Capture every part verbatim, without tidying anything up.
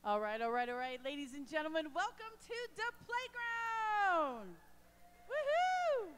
All right, all right, all right. Ladies and gentlemen, welcome to the playground. Woohoo!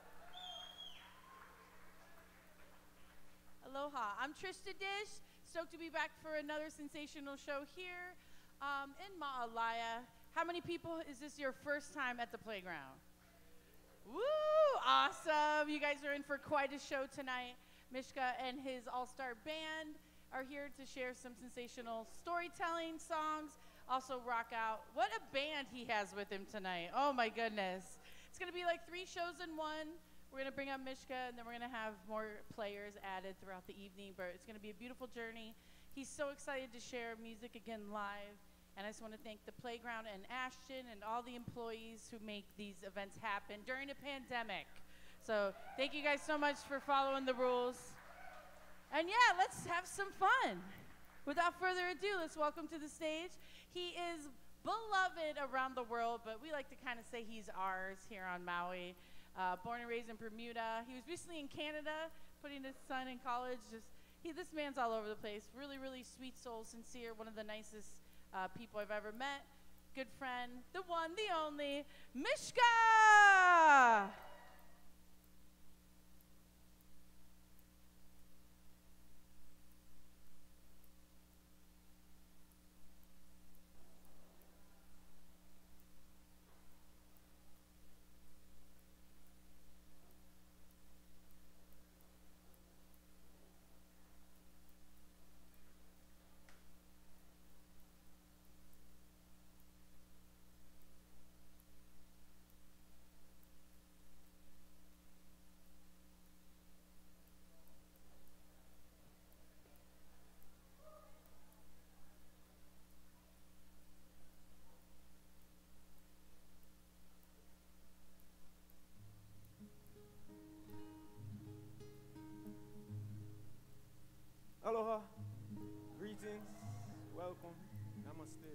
Aloha. I'm Trista Dish. Stoked to be back for another sensational show here um, in Ma'alaya. How many people, is this your first time at the playground? Woo! Awesome. You guys are in for quite a show tonight. Mishka and his all-star band are here to share some sensational storytelling songs, also rock out. What a band he has with him tonight. Oh my goodness. It's gonna be like three shows in one. We're gonna bring up Mishka and then we're gonna have more players added throughout the evening, but it's gonna be a beautiful journey. He's so excited to share music again live. And I just wanna thank the playground and Ashton and all the employees who make these events happen during a pandemic. So thank you guys so much for following the rules. And yeah, let's have some fun. Without further ado, let's welcome to the stage. He is beloved around the world, but we like to kind of say he's ours here on Maui. Uh, born and raised in Bermuda. He was recently in Canada, putting his son in college. Just he, this man's all over the place. Really, really sweet soul, sincere, one of the nicest uh, people I've ever met. Good friend, the one, the only, Mishka! Aloha, greetings, welcome, namaste.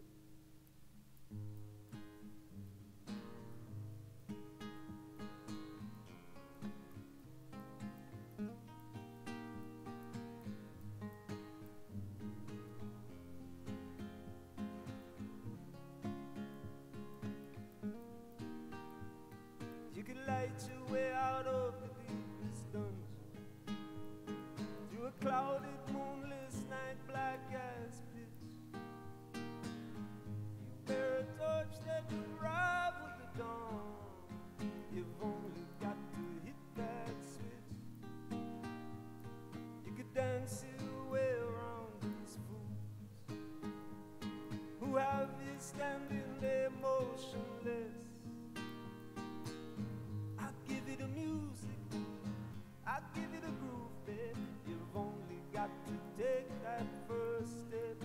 You can light your way out of the deepest dungeon through a clouded, moonless night, black as pitch. You bear a torch that will rival the dawn. You've only got to hit that switch. You could dance your way around these fools who have you standing there motionless. I'll give you the music, I'll give you the groove, babe. You've only got to take that first step.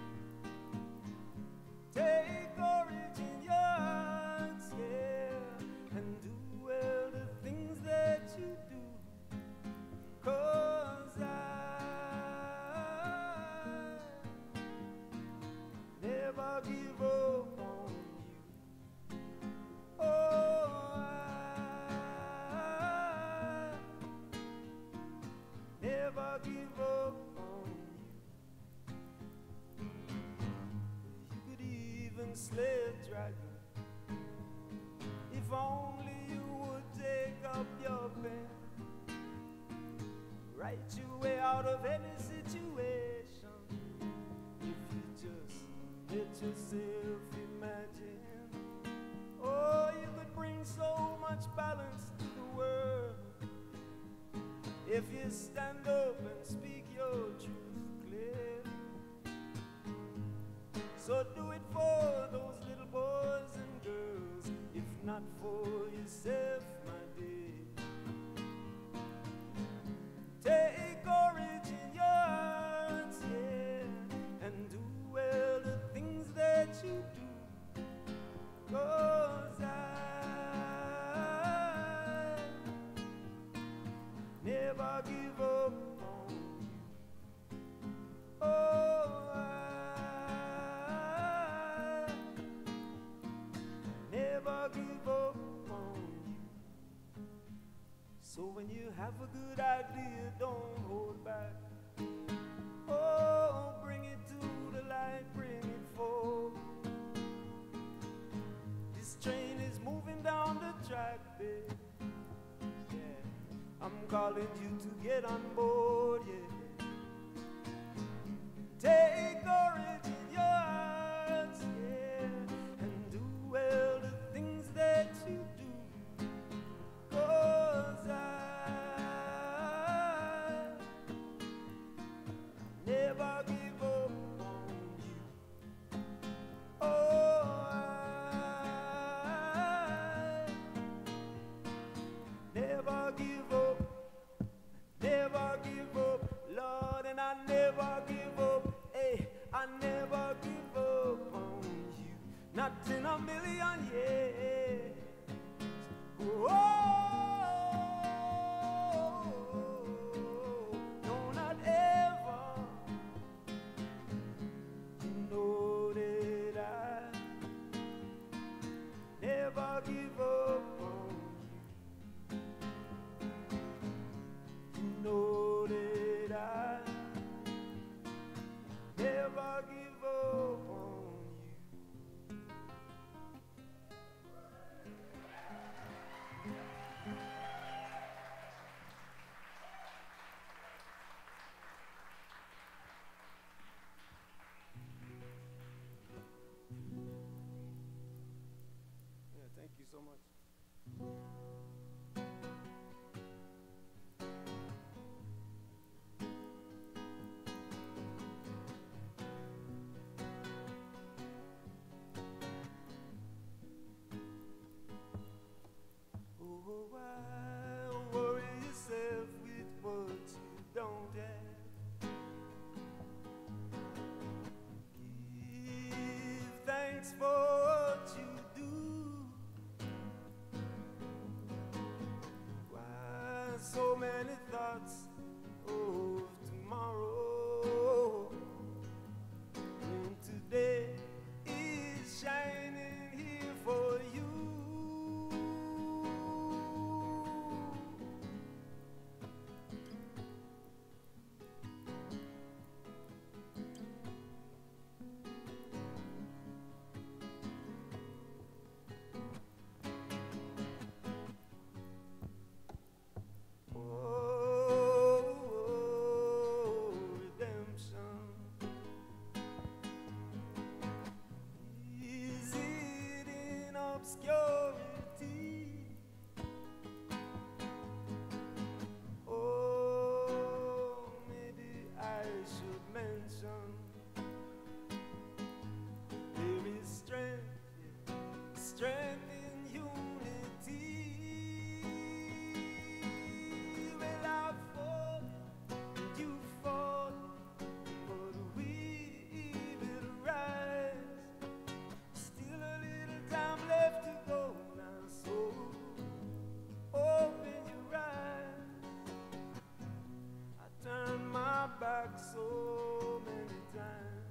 Take courage in your hands, yeah, and do well the things that you do. 'Cause I never give up on you. Oh, I never give up on you. You could even slay a dragon if only you would take up your pen. Write your way out of any situation if you just let yourself imagine. Oh, you could bring so much balance to the world if you stand up and speak your truth clear. So do it for those little boys and girls, if not for yourself, my dear. Take courage in your hands, yeah, and do well the things that you do. 'Cause I never give up on you. Oh, I never give up on you. So when you have a good idea, don't hold back. Oh, bring it to the light, bring it forward. track, babe. Yeah, I'm calling you to get on board, yeah. Take courage in your hearts, yeah, and do well the things that you do. 'Cause I never give up on you. Oh, I never give up, never give up, Lord, and I never give up. Hey, I never give up on you, not in a million years. Oh, no, not ever. You know that I never give up on you. You know that I never give up on you. Yeah, thank you so much. Oh, why worry yourself with what you don't have? Give thanks for what you do. Why so many thoughts of tomorrow when today is shining here for you? Oh, redemption. Is it in obscurity? Oh, maybe I should mention there is strength, yeah, strength in unity. Well, I've fallen and you fall, but we will rise. Still a little time left to go now, so open your eyes. I turned my back so many times,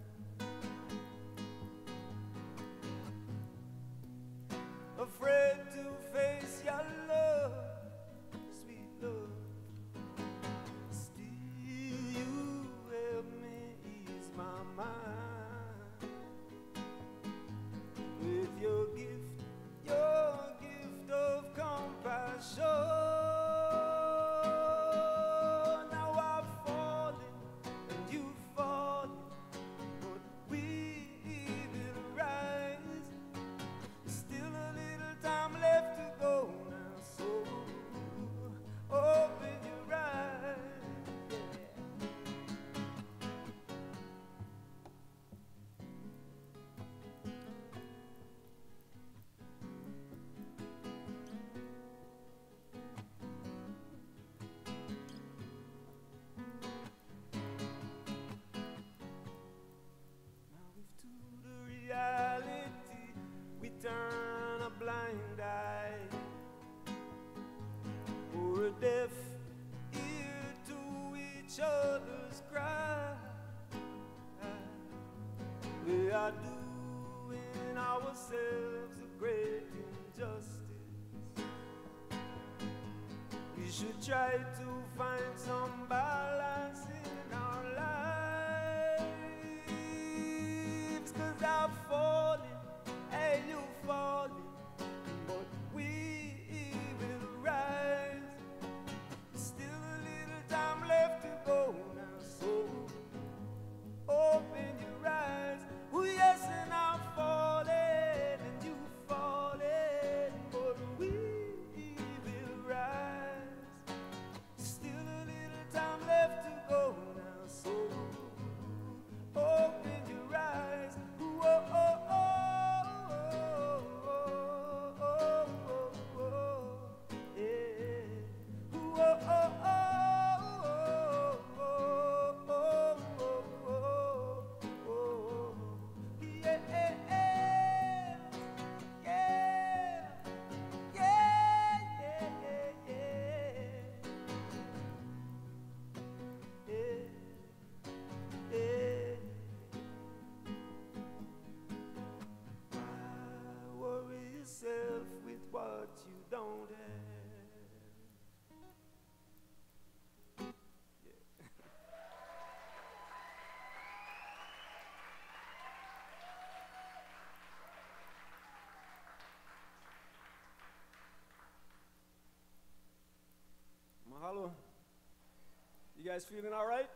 afraid to face your love, sweet love. Still you help me ease my mind with your gift, your gift of compassion. Now I've fallen and you've fallen, but we will rise. Still a little time left to go now, so open your eyes. Now if to the reality we turn a blind eye, or a deaf ear to each other's cry, we are doing ourselves a great injustice. We should try to find some balance in our lives. 'Cause I've fallen and you've fallen, but we You guys feeling all right?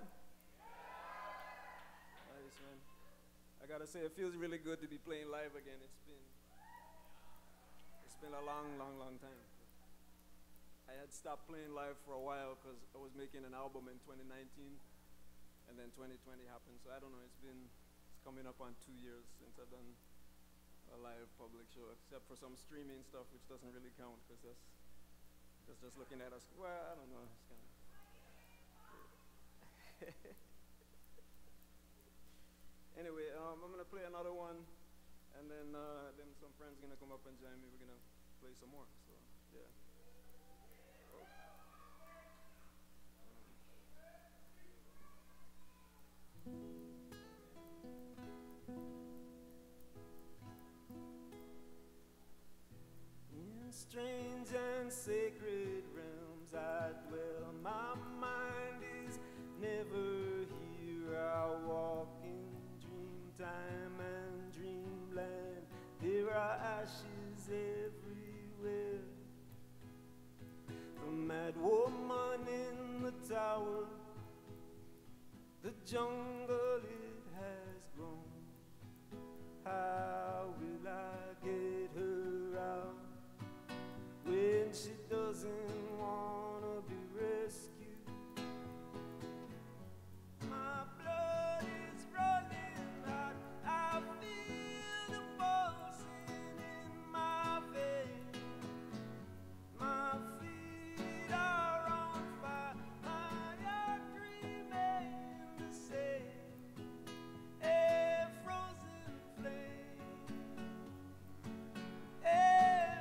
Nice, man. I gotta say, it feels really good to be playing live again. It's been, it's been a long, long, long time. I had stopped playing live for a while because I was making an album in twenty nineteen, and then twenty twenty happened. So I don't know. It's been, it's coming up on two years since I've done a live public show, except for some streaming stuff, which doesn't really count because that's, that's just looking at us. Well, I don't know. It's kind of. Anyway, um, I'm gonna play another one, and then uh, then some friends are gonna come up and join me. We're gonna play some more. So yeah. In strange and sacred realms I dwell. My mind is never here. I walk in dreamtime and dreamland. There are ashes everywhere. The mad woman in the tower, the jungle it has grown. How will I get her out when she doesn't wanna be rescued? My blood is running hot. I feel the pulsing in my veins. My feet are on fire. My heart remains the same. A frozen flame. A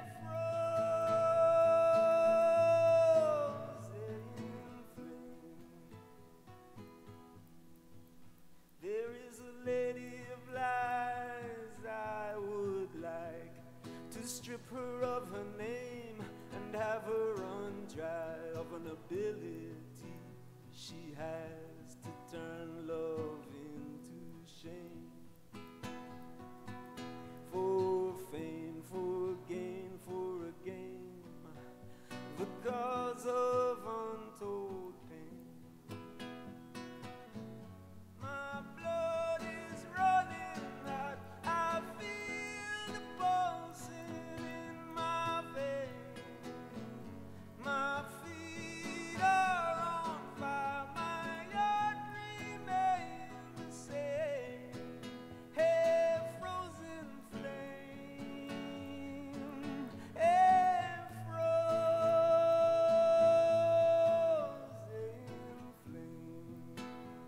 frozen flame. There is a lady of lies. I would like to strip her of her name and have her run dry of an ability she has to turn love into shame. For fame, for gain, for a game, the cause of untold pain. My blood is running hot. I feel the pulsing in my veins. My feet are on fire. My heart remains the same. Hey, frozen flame. Hey, frozen flame.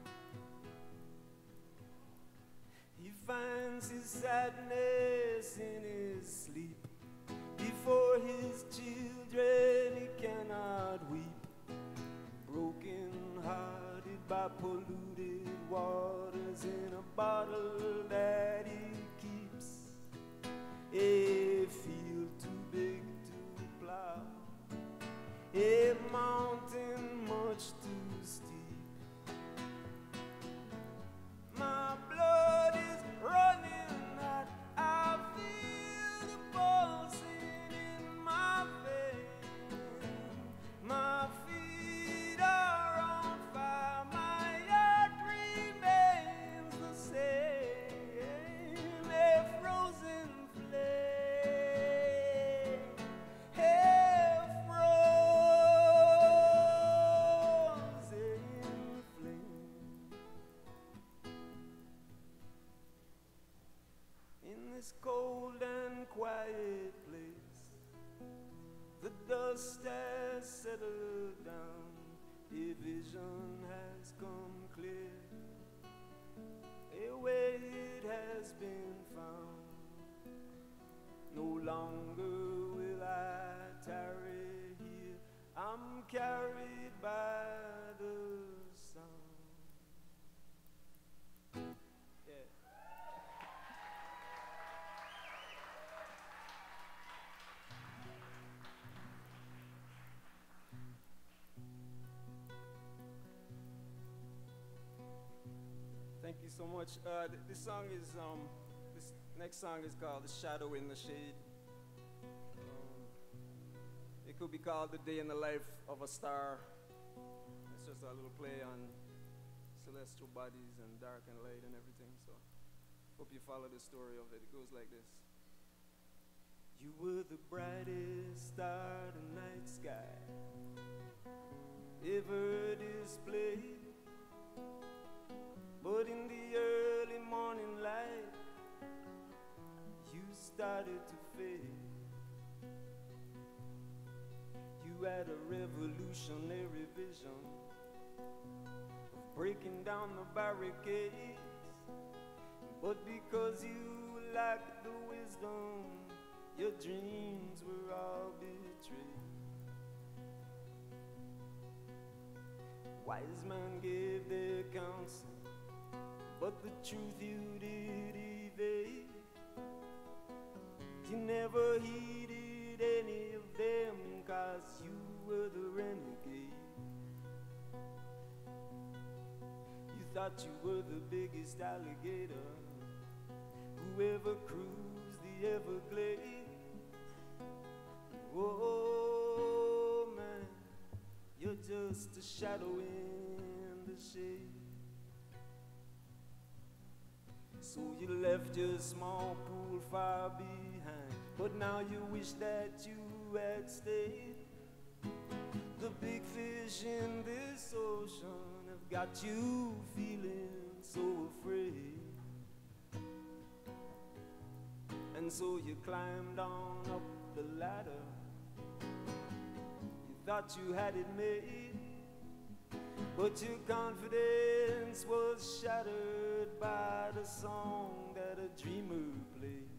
He finds his sadness in his sleep. Before his children he cannot weep. Broken hearted by polluted waters in a bottle that he keeps. A field too big to plow. A mountain much too steep. My blood is running hot. I feel the pulsing in my veins. My feet are on fire. My heart remains the same. A frozen flame. A frozen flame. In this cold and quiet place, the dust has settled down. A vision has come clear. A way it has been found. No longer will I tarry here. I'm carried by the sound. Yeah. Thank you so much. Uh, th- this song is, um, this next song is called The Shadow in the Shade. Um, it could be called The Day in the Life of a Star. It's just a little play on celestial bodies and dark and light and everything. So hope you follow the story of it. It goes like this. You were the brightest star in the night sky ever displayed, but in the early morning light you started to fade. You had a revolutionary vision of breaking down the barricades, but because you lacked the wisdom, your dreams were all betrayed. Wise men gave their counsel, but the truth you did evade. You never heeded any of them, 'cause you were the renegade. You thought you were the biggest alligator who ever cruised the Everglades. Oh man, you're just a shadow in the shade. So you left your small pool far behind, but now you wish that you had stayed. The big fish in this ocean have got you feeling so afraid. And so you climbed on up the ladder. You thought you had it made, but your confidence was shattered by the song that a dreamer played.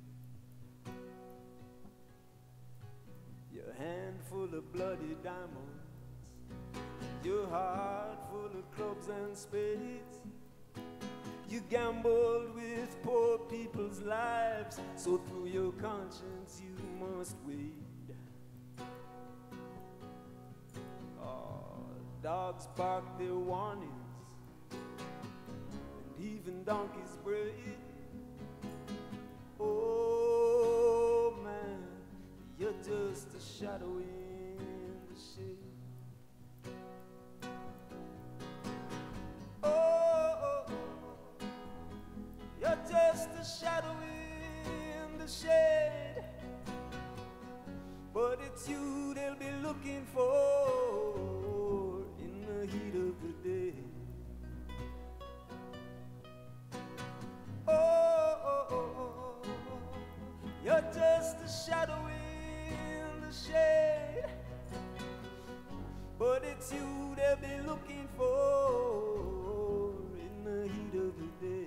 Your hand full of bloody diamonds, your heart full of clubs and spades. You gambled with poor people's lives, so through your conscience you must wade. Oh, dogs bark their warnings, and even donkeys bray. Oh man, you're just a shadow in the shade. Oh, you're just a shadow in the shade, but it's you they'll be looking for in the heat of the day. Oh, oh, oh, oh. You're just a shadow in the shade, but it's you they'll be looking for in the heat of the day.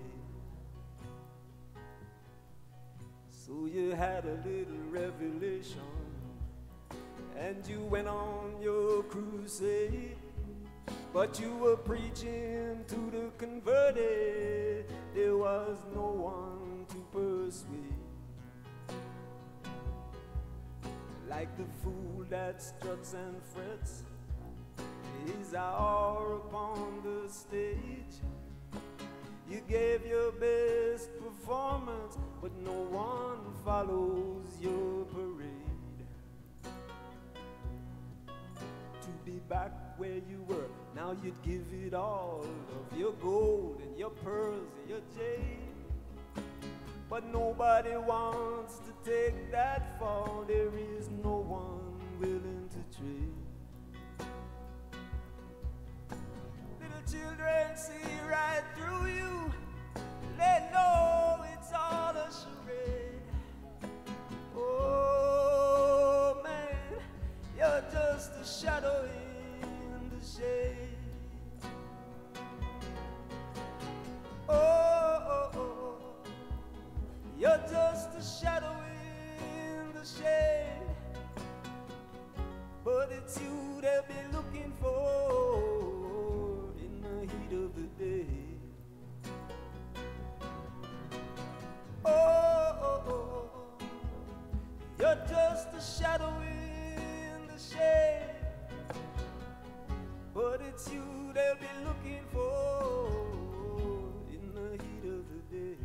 So you had a little revelation, and you went on your crusade, but you were preaching to the converted. There was no one to persuade. Like the fool that struts and frets his hour upon the stage. You gave your best performance, but no one follows your parade. To be back where you were, now you'd give it all of your gold and your pearls and your jade. But nobody wants to take that fall. There is no one willing to trade. Little children see right through you. They know it's all a charade. Oh man, you're just a shadow in the shade. Oh, oh, oh. You're just a shadow in the shade, but it's you they'll be looking for in the heat of the day. Oh, oh, oh. You're just a shadow in the shade, but it's you they'll be looking for in the heat of the day.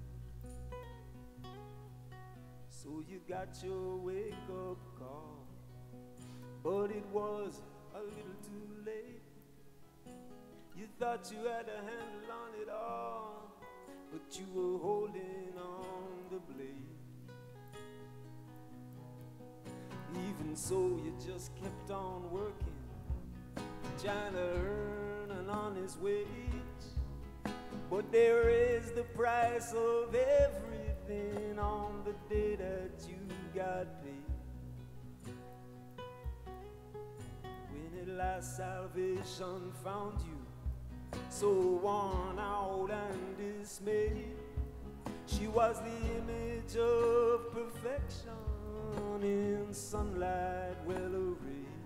So you got your wake-up call, but it was a little too late. thought you had a handle on it all, but you were holding on the blade. Even so, you just kept on working, trying to earn an honest wage. But there is the price of everything on the day that you got paid. When at last salvation found you, so worn out and dismayed, she was the image of perfection in sunlight well arrayed.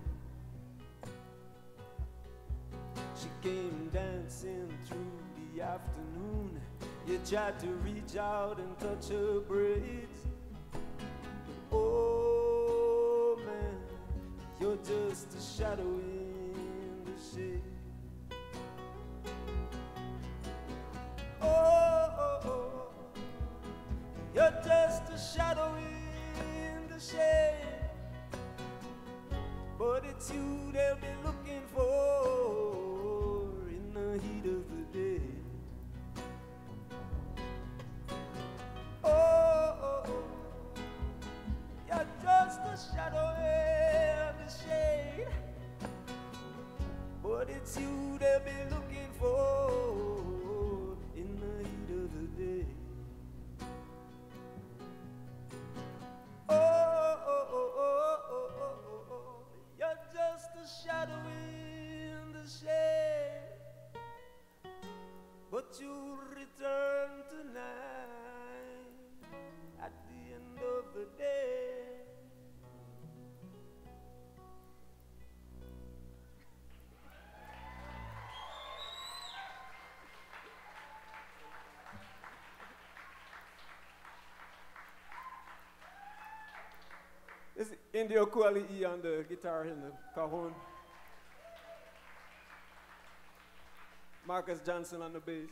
She came dancing through the afternoon. You tried to reach out and touch her braids, but oh man, you're just a shadow in the shade. Oh, oh, oh, you're just a shadow in the shade, but it's you they'll be looking for in the heat of the day. Oh, oh, oh, you're just a shadow in the shade, but it's you they'll be looking for in the heat of the day. Oh, oh, oh, oh, oh, oh, oh, oh, you're just a shadow in the shade, but you'll return tonight at the end of the day. This is Indio Kuali on the guitar and the cajon. Marcus Johnson on the bass.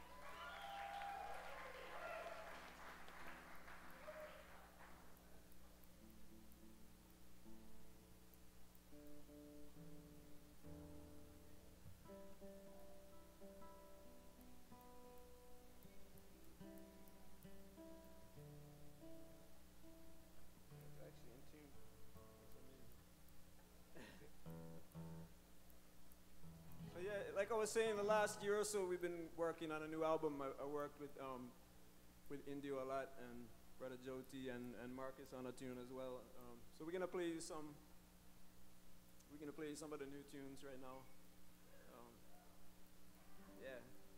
Like I was saying, the last year or so we've been working on a new album. I, I worked with um, with Indio a lot, and Brother Joti and, and Marcus on a tune as well. Um, so we're gonna play you some. We're gonna play you some of the new tunes right now. Um, yeah.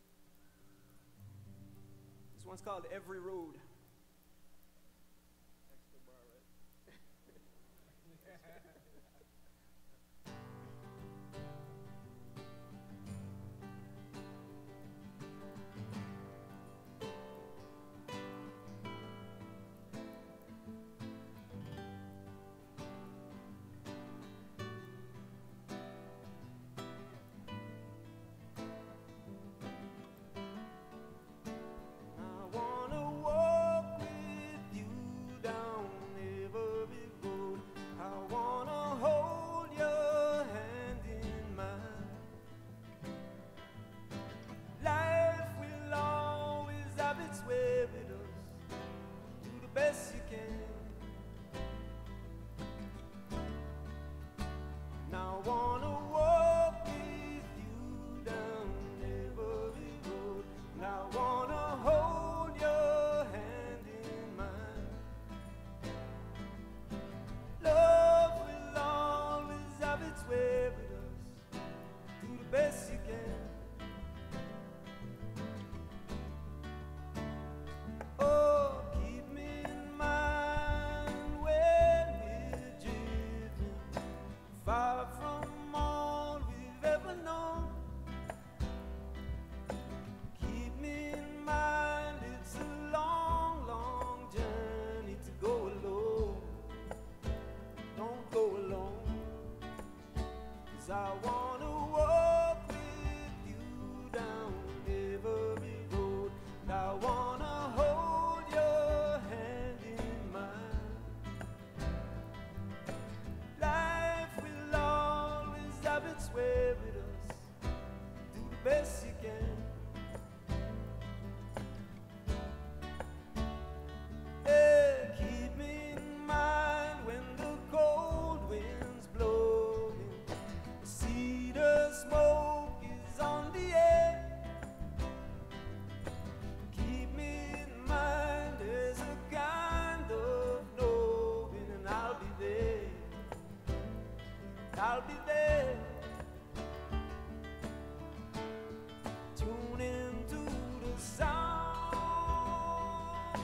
This one's called Every Road. Extra bar, right? I wanna walk I'll be there. Tune into the sound.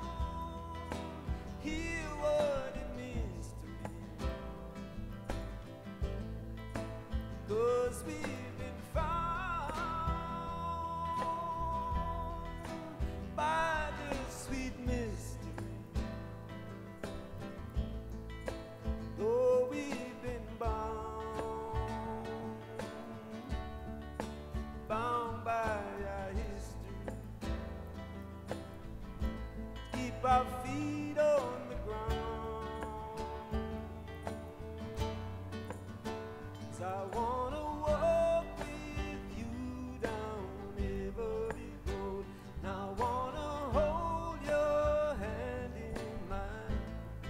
Hear what it means to me. 'Cause we've been found by the sweet mystery. Though we've been bound, bound by our history. Keep our feet on the ground. 'Cause I wanna walk with you down every road. And I wanna hold your hand in mine.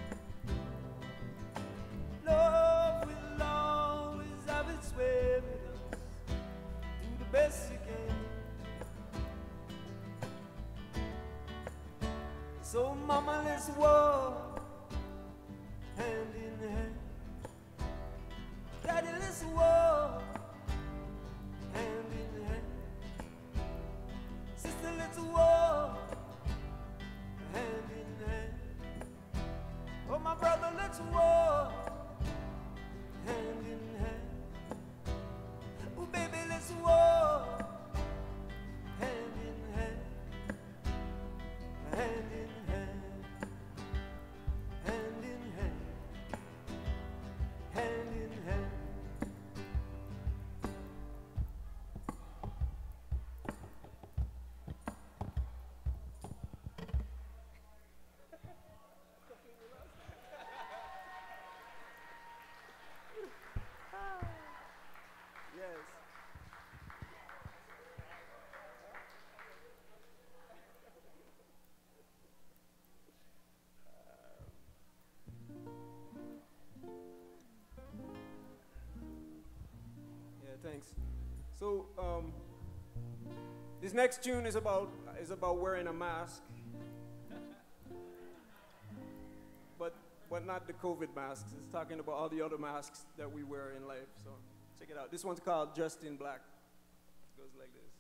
Love will always have its way with us. Do the best you can. So mama, let's walk hand in hand. Daddy, let's walk hand in hand. Sister, let's walk hand in hand. Oh, my brother, let's walk hand in hand. Oh, baby, let's walk hand in hand. Hand in hand. Hand in hand. Hand in hand. Yes. Yeah, thanks. So, um, this next tune is about is about wearing a mask, but but not the COVID masks. It's talking about all the other masks that we wear in life. So, check it out. This one's called Dressed in Black. It goes like this.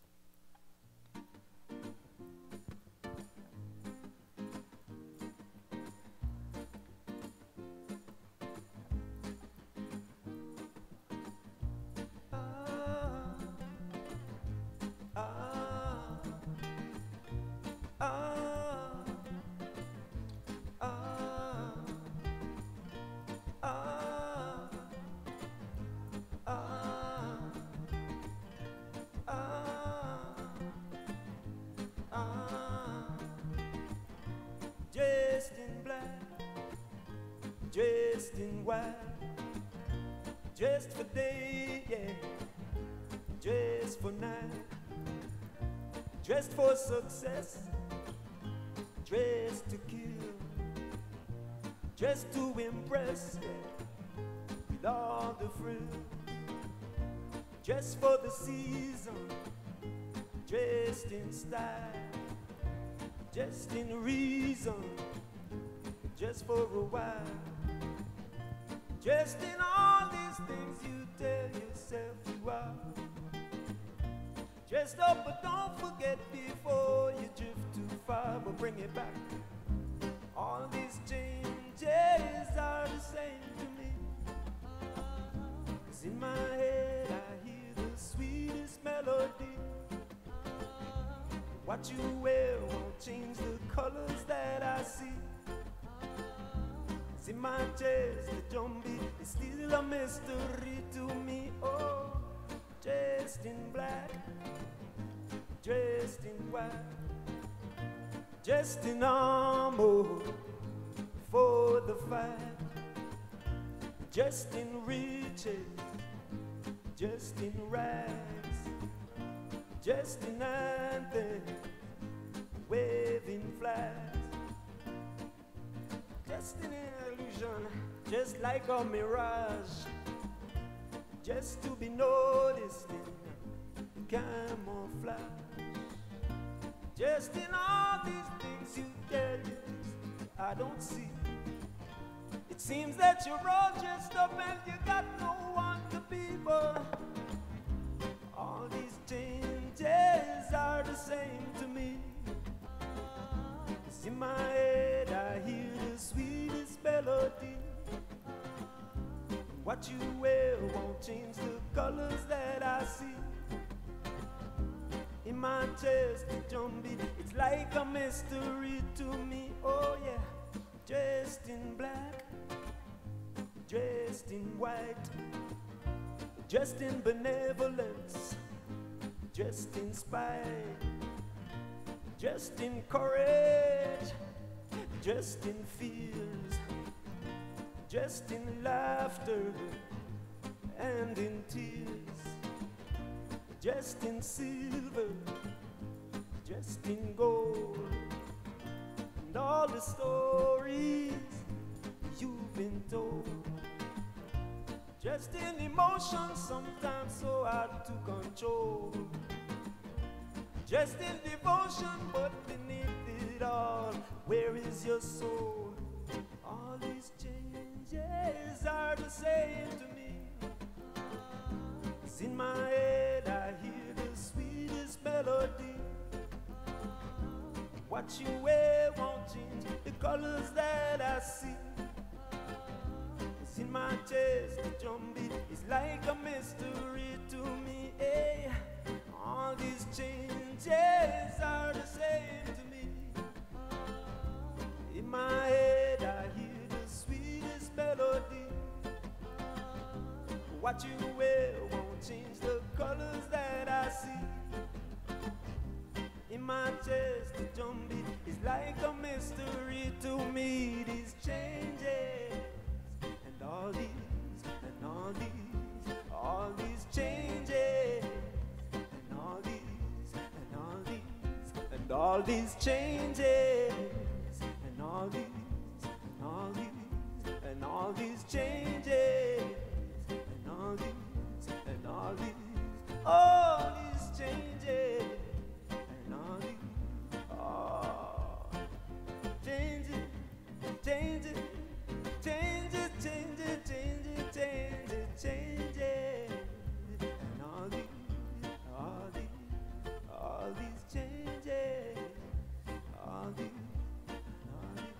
Dressed in black, dressed in white, dressed for day, yeah, dressed for night, dressed for success, dressed to kill, dressed to impress, yeah, with all the frills, dressed for the season, dressed in style, just in reason, just for a while. Just in all these things you tell yourself you are. Dressed up, but don't forget before you drift too far. But bring it back. All these changes are the same to me. 'Cause in my head I hear the sweetest melody. What you wear won't change the colors that I see. It's in my chest, the drumbeat is still a mystery to me. Oh, dressed in black, dressed in white, dressed in armor for the fight, dressed in riches, just in rags, just in anthem, waving flags, just in illusion, just like a mirage, just to be noticed in camouflage. Just in all these things you get, I don't see. It seems that you're all dressed up and you got no in my head I hear the sweetest melody. What you wear won't change the colors that I see. In my chest, the drum beat, it's like a mystery to me. Oh yeah, dressed in black, dressed in white, dressed in benevolence, dressed in spite, dressed in courage, dressed in fears, dressed in laughter and in tears, dressed in silver, dressed in gold, and all the stories you've been told. Dressed in emotion, sometimes so hard to control. Dressed in devotion, but beneath it all, where is your soul? All these changes are the same to me. It's in my head, I hear the sweetest melody. What you wear won't change the colors that I see. It's in my chest, the drum beat is like a mystery to me. Hey, all these changes are the same to me. In my head, I hear the sweetest melody. What you wear won't change the colors that I see. In my chest, the drum beat is like a mystery to me. These changes and all these and all these, all these changes and all these and all these and all these changes and all these and all these and all these changes and all these and all these, all these changes. Change it, change it, change it, change it, change it, change it, change it. And all these, all these, all these changes, all these, all these.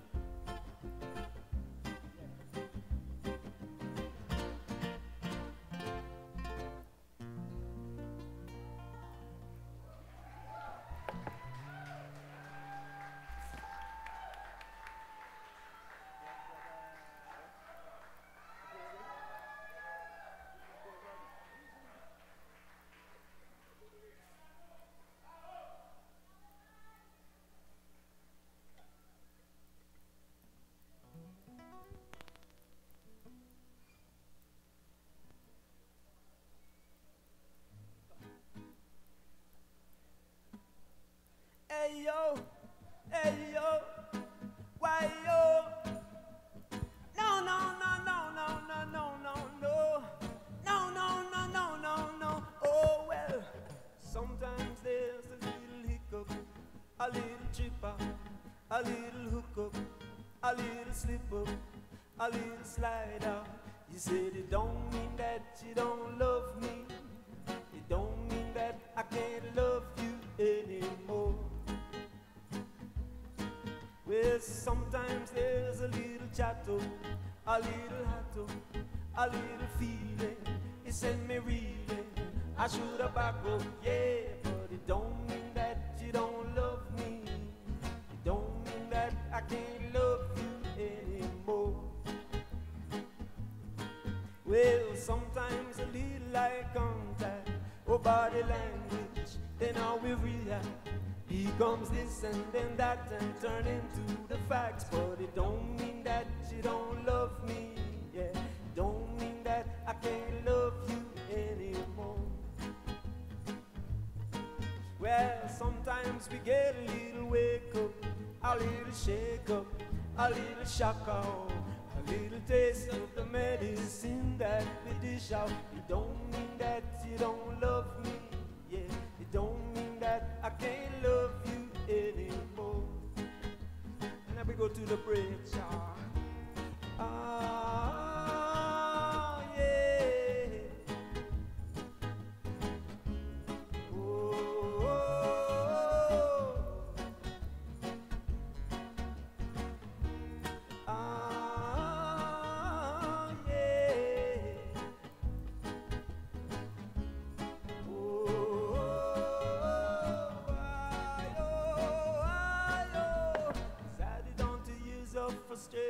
Hey yo, hey yo, why yo? No, no, no, no, no, no, no, no, no, no, no, no, no, no, no. Oh well, sometimes there's a little hiccup, a little trip up, a little hook up, a little slip up, a little slide out. You said it don't mean that you don't love me. It don't mean that I can't love you anymore. Well, sometimes there's a little chatto, a little hatto, a little feeling. It sent me reeling. I should have back up, yeah, but it don't mean that you don't love me. It don't mean that I can't love you anymore. Well, sometimes a little eye contact or body language, then how we react becomes this and then that and turn into the facts. But it don't mean that you don't love me, yeah. It don't mean that I can't love you anymore. Well, sometimes we get a little wake up, a little shake up, a little shock out, a little taste of the medicine that we dish out. It don't mean that you don't love me, yeah. It don't mean that I can't love you anymore. And now we go to the bridge. Ah, ah yeah. Oh, oh, oh.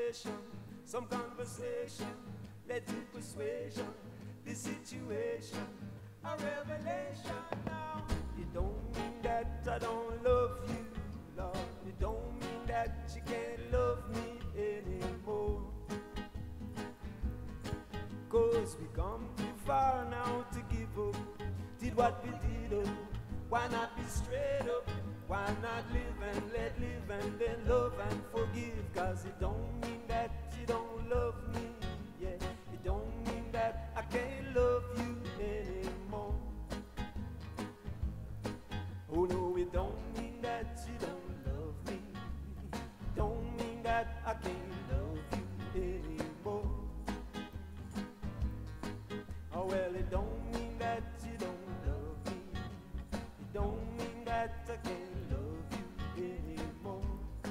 conversation, some conversation led to persuasion. This situation, a revelation now. It don't mean that I don't love you, Lord. It don't mean that you can't love me anymore. Cause we come too far now to give up. Did what we did, oh. Why not be straight up? Why not live and let live and then love and forgive? Cause it don't mean that you don't love me, yeah. It don't mean that I can't love you anymore. Oh no, it don't mean that you don't love me. Don't mean that I can't love you anymore. Oh well, it don't mean that you don't love me. It don't mean that I can't love you anymore.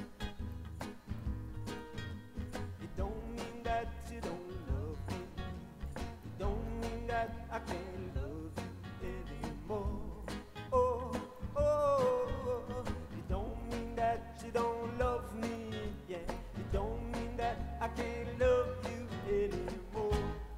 It don't mean that you don't love me. It don't mean that I can't love you anymore. Oh, oh, oh, it don't mean that you don't love me, yeah. It don't mean that I can't love you anymore.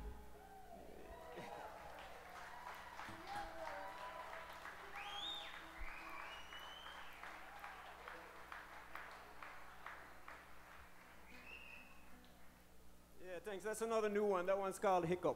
Yeah, thanks. That's another new one. That one's called Hiccup.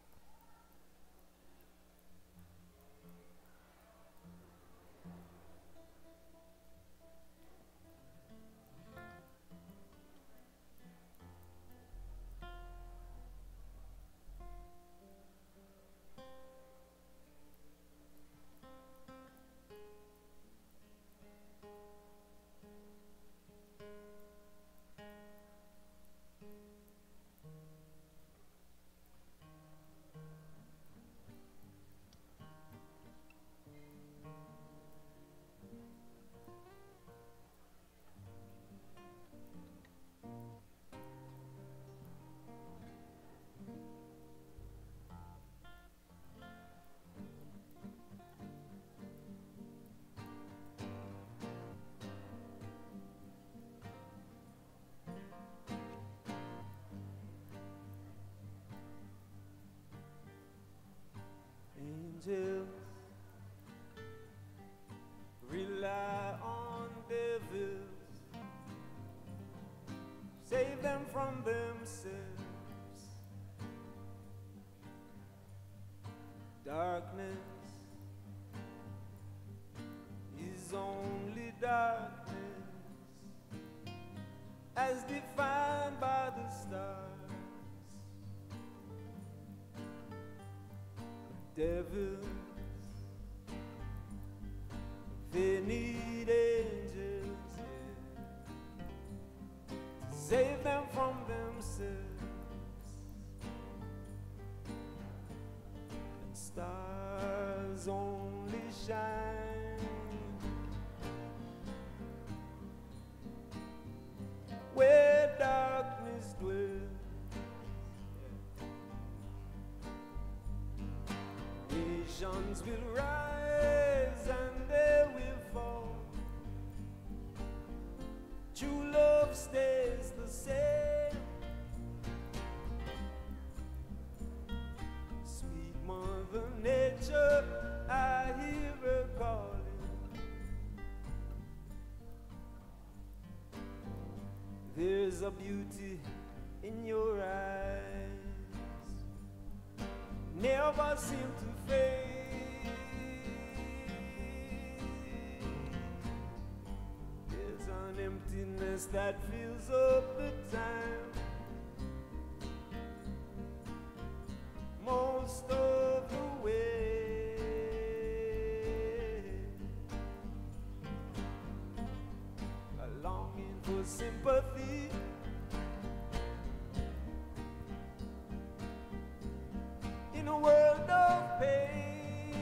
Angels rely on devils, save them from themselves. Darkness is only darkness as defined by the stars. Devils, they need angels, yeah, to save them from themselves. And stars only shine where darkness dwells. Nations will rise and they will fall. True love stays the same. Sweet Mother Nature, I hear her calling. There's a beauty in your eyes, never seem to fade. There's an emptiness that fills up the time most of the way. A longing for sympathy, in a world of pains,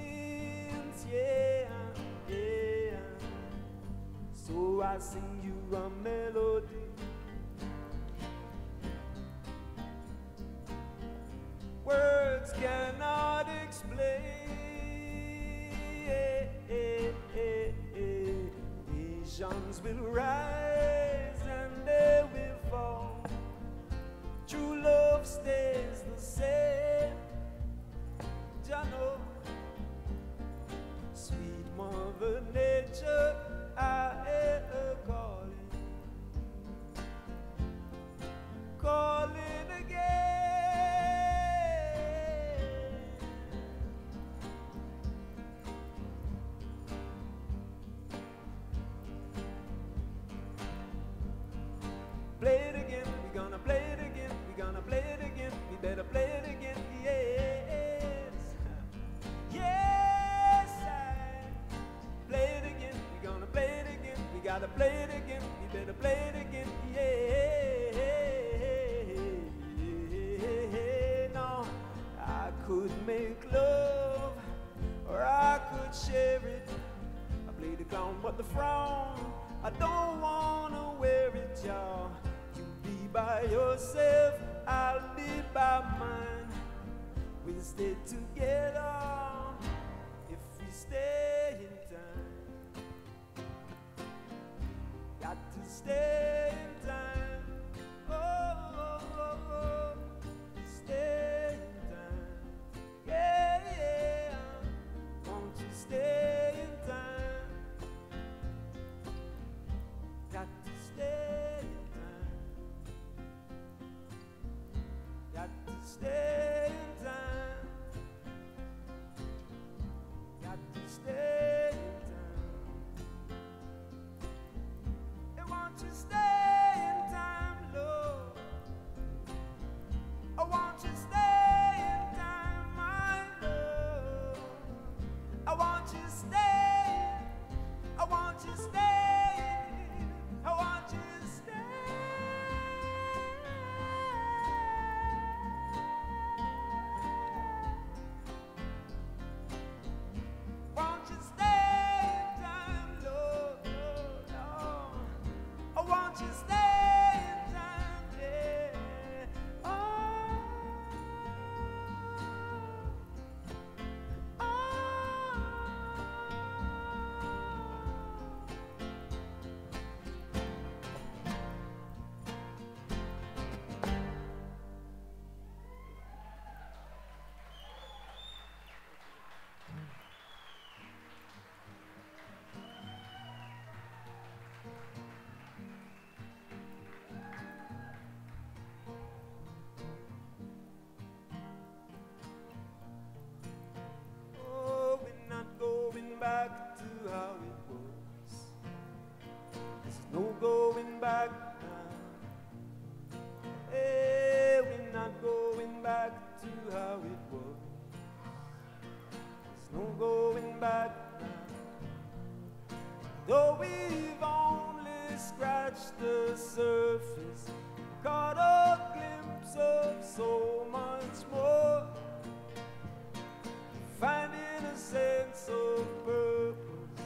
yeah, yeah. So I sing you a melody, words cannot explain. Nations will rise and they will fall. stays the same. Ya know, sweet Mother Nature, I am calling, calling again. Play it again, we gonna play it again, we gonna play it again, we better play it again, yes. Yes, I play it again, we gonna play it again, we gotta play it again, we better play it again, yeah. No, I could make love, or I could share it. I play the clown, but the frown, I don't wanna wear it, y'all. You be by yourself, I'll be by mine. We'll stay together if we stay in time. Got to stay in time. Oh, oh, oh, oh. Stay in time. Yeah, yeah. Won't you stay in time? Got to stay in time. Got to stay in time. Got to stay in time. And won't you stay in time, Lord? I want you to stay in time, my love. I want you to stay. I want you to stay. I want you to stay. Won't you stay in time, Lord, Lord, Lord. I want you to stay in time, yeah. Oh, oh. Oh, we're not going back to how it was. There's no going back now. Hey, we're not going back to how it was. There's no going back now. Though we've only scratched the surface, caught a glimpse of so much more. Finding a sense of purpose,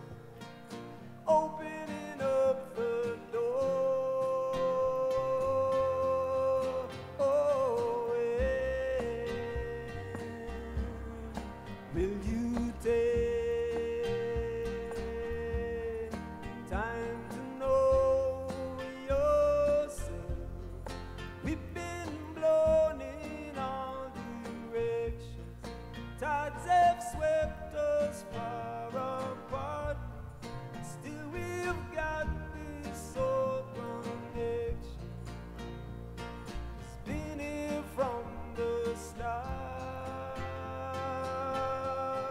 opening up the door. Oh, yeah. Will you take time to know yourself? We've been blown in all directions. Tides have swept us far apart. Still we've got this soul connection. It's been here from the start.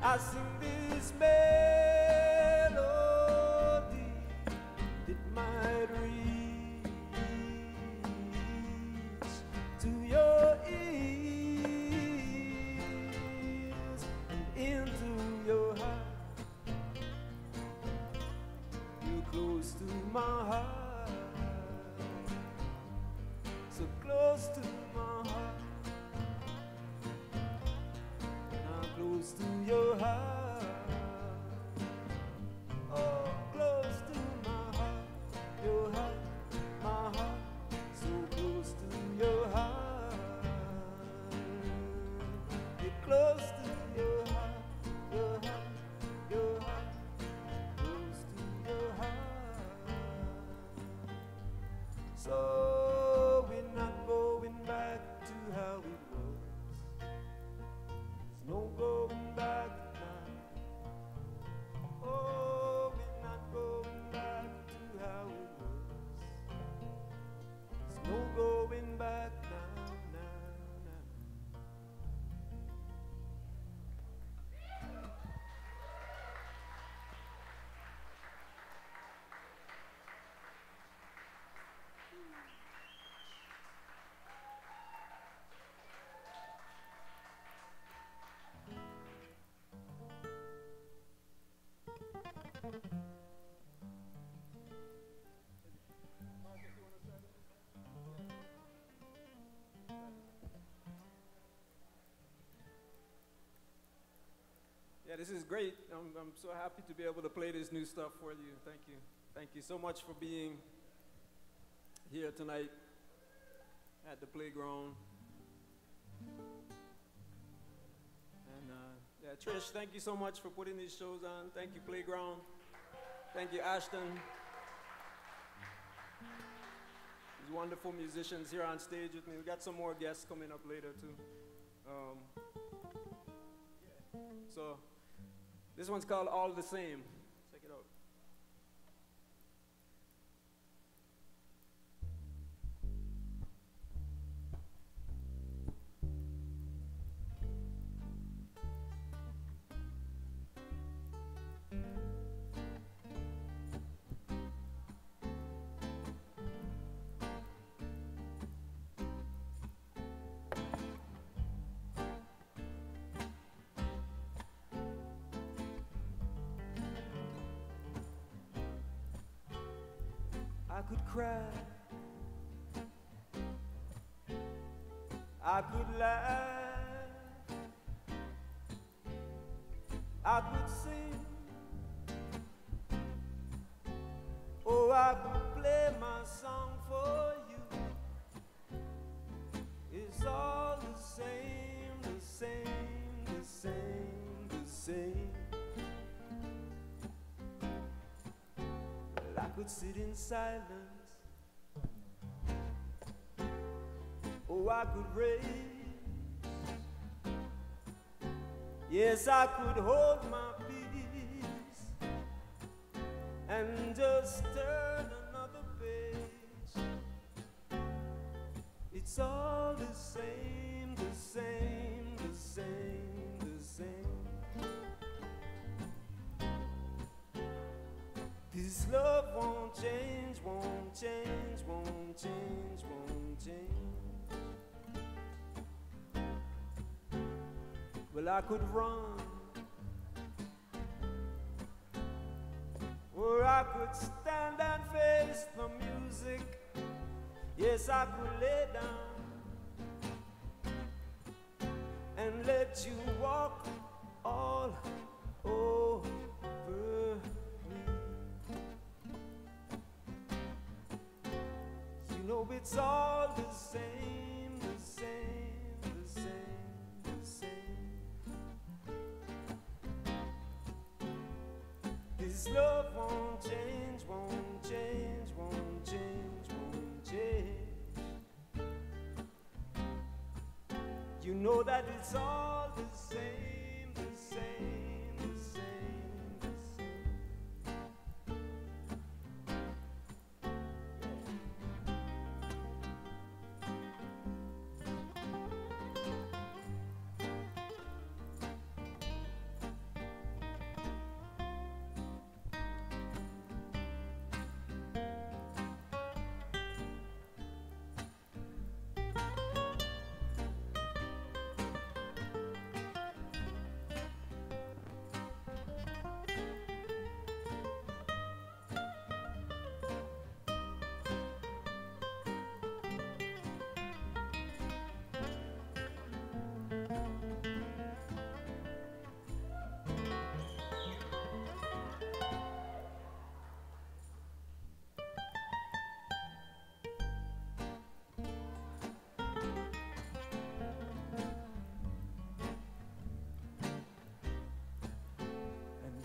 I sing this melody, it might reach to your ears and into your heart. You're close to my heart, so close to my heart. Close to your heart, oh, close to my heart, your heart, my heart, so close to your heart. You're close to your heart, your heart, your heart, close to your heart. So we're not going back to how it was. No going back now. Oh, we're not going back to how it was. There's no going back now, now, now. Yeah, this is great. I'm, I'm so happy to be able to play this new stuff for you. Thank you. Thank you so much for being here tonight at the playground. And uh, yeah, Trish, thank you so much for putting these shows on. Thank you, Playground. Thank you, Ashton. These wonderful musicians here on stage with me. We got some more guests coming up later too. Um, so this one's called All the Same. Check it out. I could cry, I could laugh, I could sing, oh, I could play my song for you. It's all the same, the same, the same, the same. I could sit in silence, oh, I could raise, yes, I could hold my peace and just turn another page. It's all the same, the same, the same, the same. This love won't change, won't change, won't change, won't change. Well, I could run, or I could stand and face the music. Yes, I could lay down and let you walk all over me. You know it's all the same, the same, the same, the same. This love won't change, won't change, won't change, won't change. You know that it's all the same, the same, the same, the same.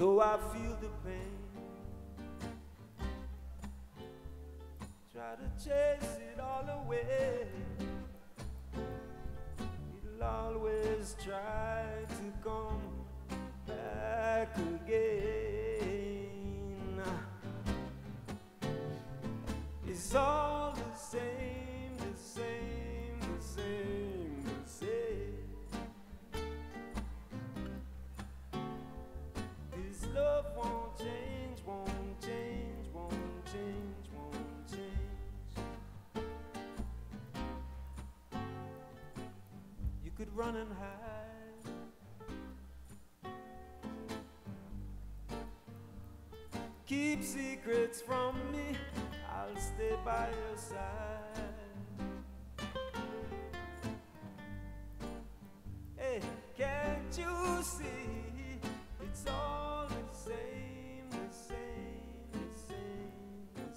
though I feel the pain. Try to chase it all away. It'll always try to come back again. It's all the same, the same, the same, the same. This love won't change, won't change, won't change, won't change. You could run and hide, keep secrets from me, I'll stay by your side. Hey, can't you see? It's all the same, the same, the same, the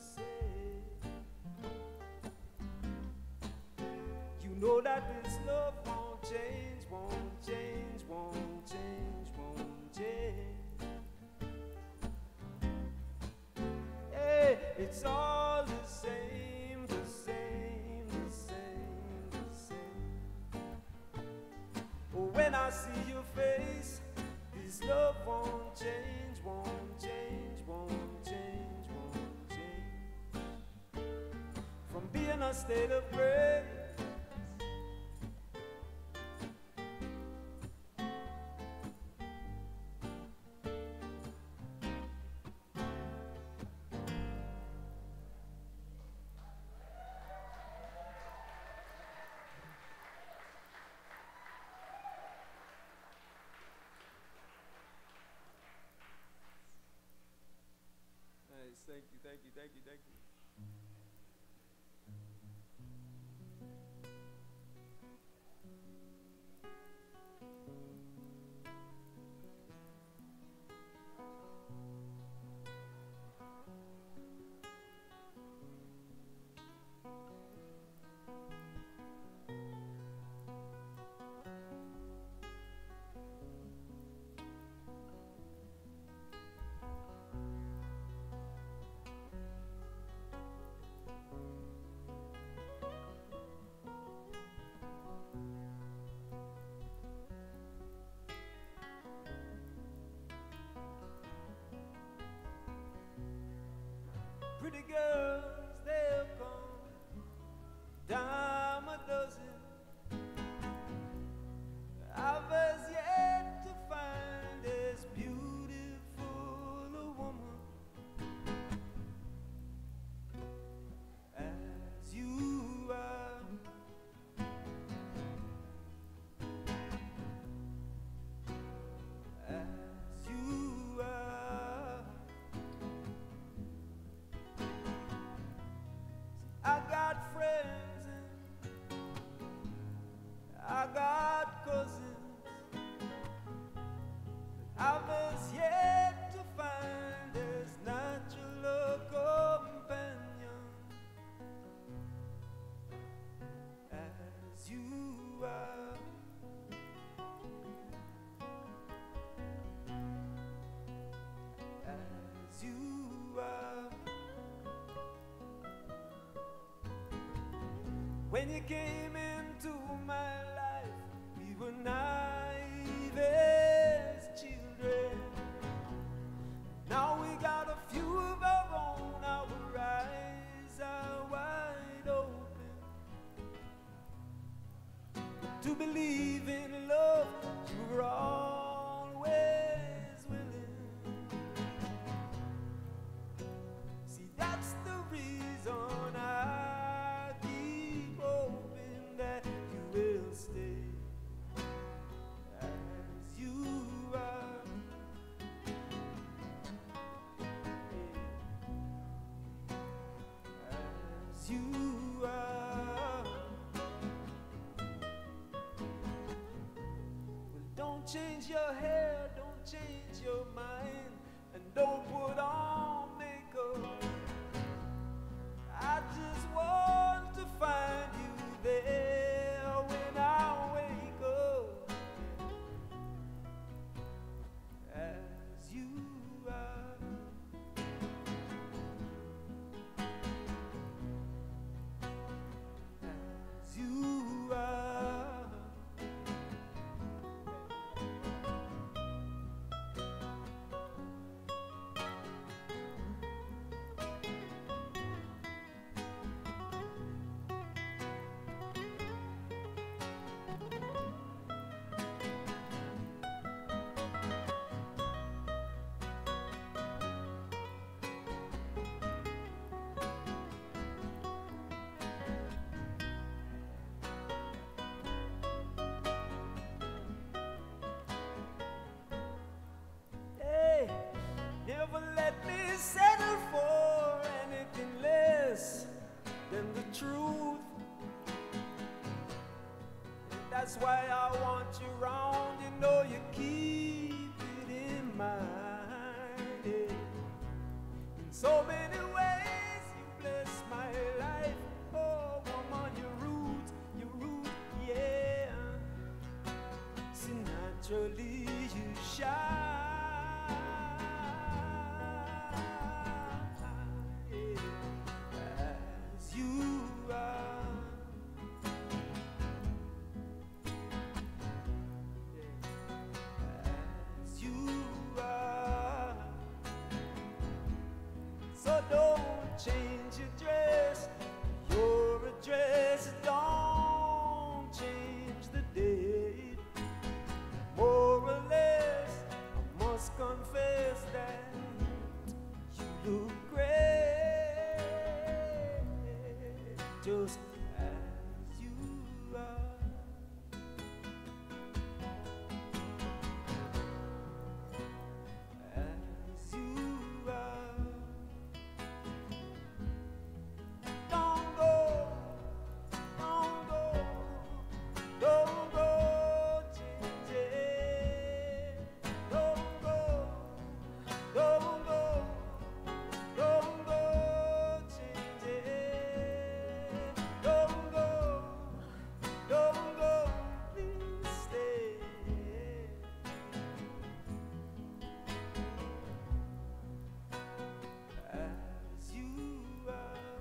same. You know that this love won't change, won't change, won't change, won't change. Hey, it's all the same, the same, the same, the same. Oh, when I see your face, this love won't change, won't change, won't change, won't change. From being a state of grace, thank you, thank you, thank you, thank you. Pretty girls, they'll come, dime a dozen. I've as yet to find as beautiful a woman as you are. As you are. I got friends and I got cousins, but I've as yet to find as natural a companion as you are. As you are. When you came into my life, we were naive as children. Now we got a few of our own, our eyes are wide open. To believe in love, you were always willing. See, that's the reason I keep hoping that you will stay as you are. As you are. Well, don't change your hair, don't change your mind, and don't put on makeup. I just want to find you there when I wake up. As you that's why I want you round. You know you keep it in mind. Yeah. In so many ways you bless my life. Oh, woman, you root, you root, yeah. See, naturally you shine. So don't change your dress, your address. Don't change the date. More or less, I must confess that you look great, just as you are. As you are. Don't go, don't go, don't go, change it. Don't go, don't go, don't go, change it. Don't go, don't go, please stay. As you are.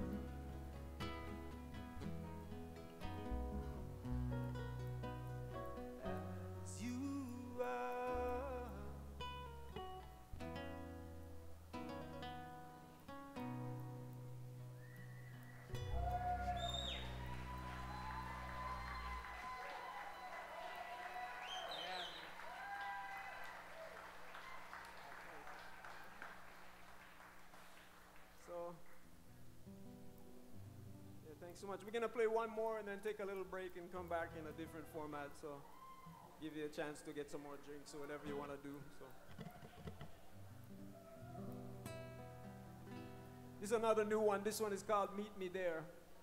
As you are. So, yeah, thanks so much. We're gonna play one more and then take a little break and come back in a different format. So, give you a chance to get some more drinks or whatever you want to do. So, this is another new one. This one is called Meet Me There.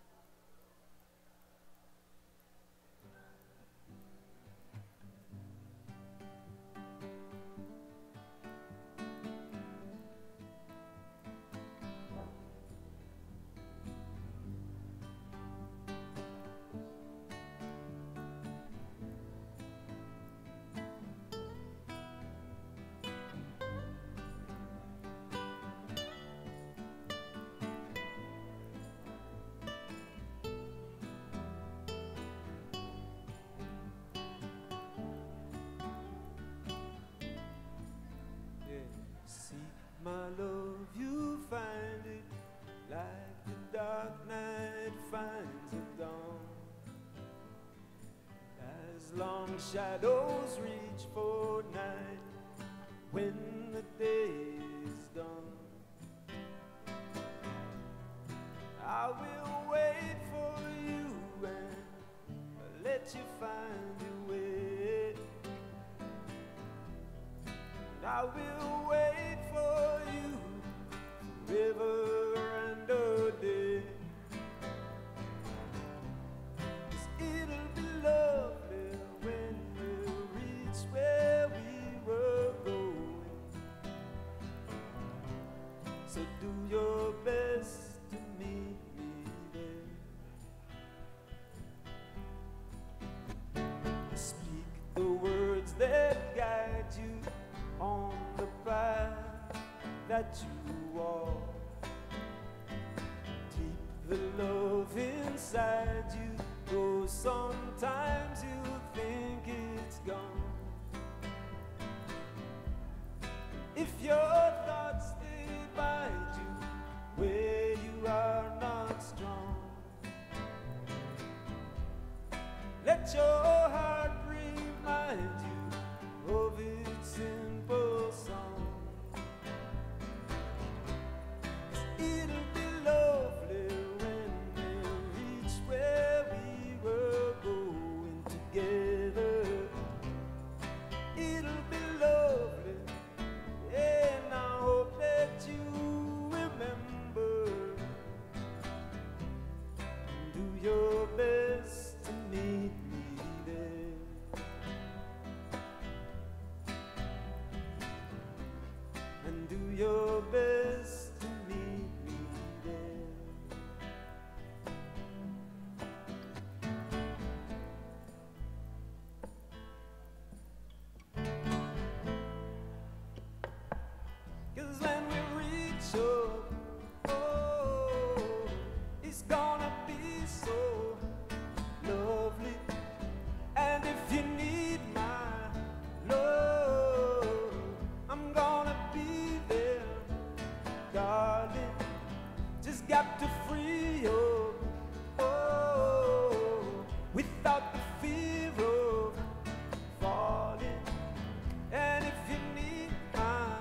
My love, you find it like the dark night finds the dawn. As long shadows reach for night, when the day is done, I will wait for you and let you find your way. And I will wait for you forever and a day. 'Cause it'll be lovely when we reach where we were going. So do your best to meet me there. Speak the words that guide you on the path that you walk. Keep the love inside you, though sometimes you think it's gone. If your thoughts they bite you where you are not strong, let your heart remind you of its simple song. 'Cause it'll be lovely when we reach where we were going together. It'll be lovely, yeah, now got to free up, oh, without the fear of falling. And if you need my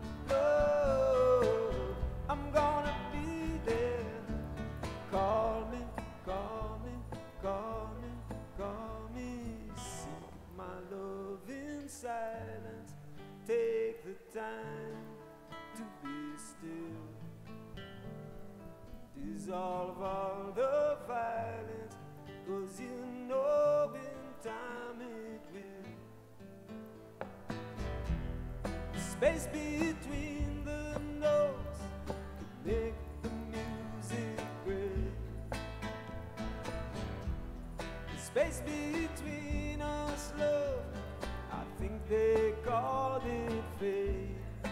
love, I'm gonna be there. Call me, call me, call me, call me. Seek my love in silence. Take the time to be still. Dissolve all the violence, 'cause you know in time it will. The space between the notes could make the music great. The space between us, love, I think they called it fate.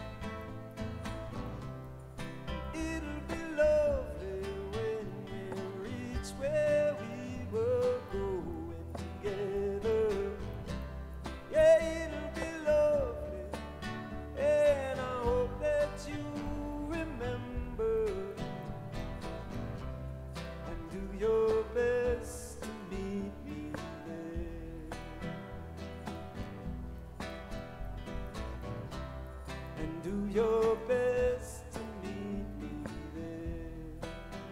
It'll be lovely when we reach where we were going together. Yeah, it'll be lovely, and I hope that you remember and do your best to meet me there. And do your best to meet me there.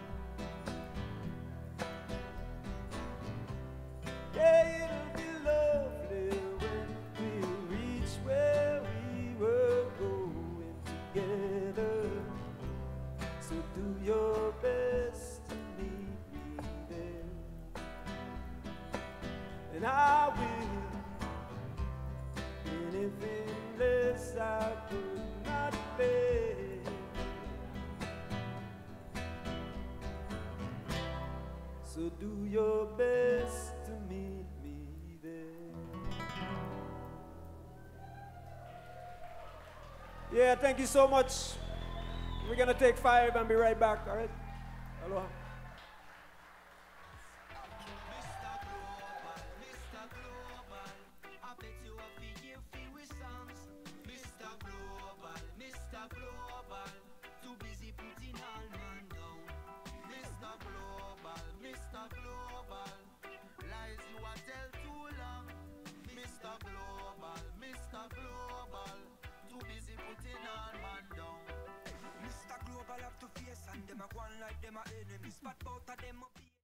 Yeah, it'll be lovely when we reach where we were going together. So do your best to meet me there. And I will. Anything less I could not bear. So do your best to meet me there. Yeah, thank you so much. We're gonna take five and be right back, all right? Aloha. Them a go on like them a enemies, but both of them a be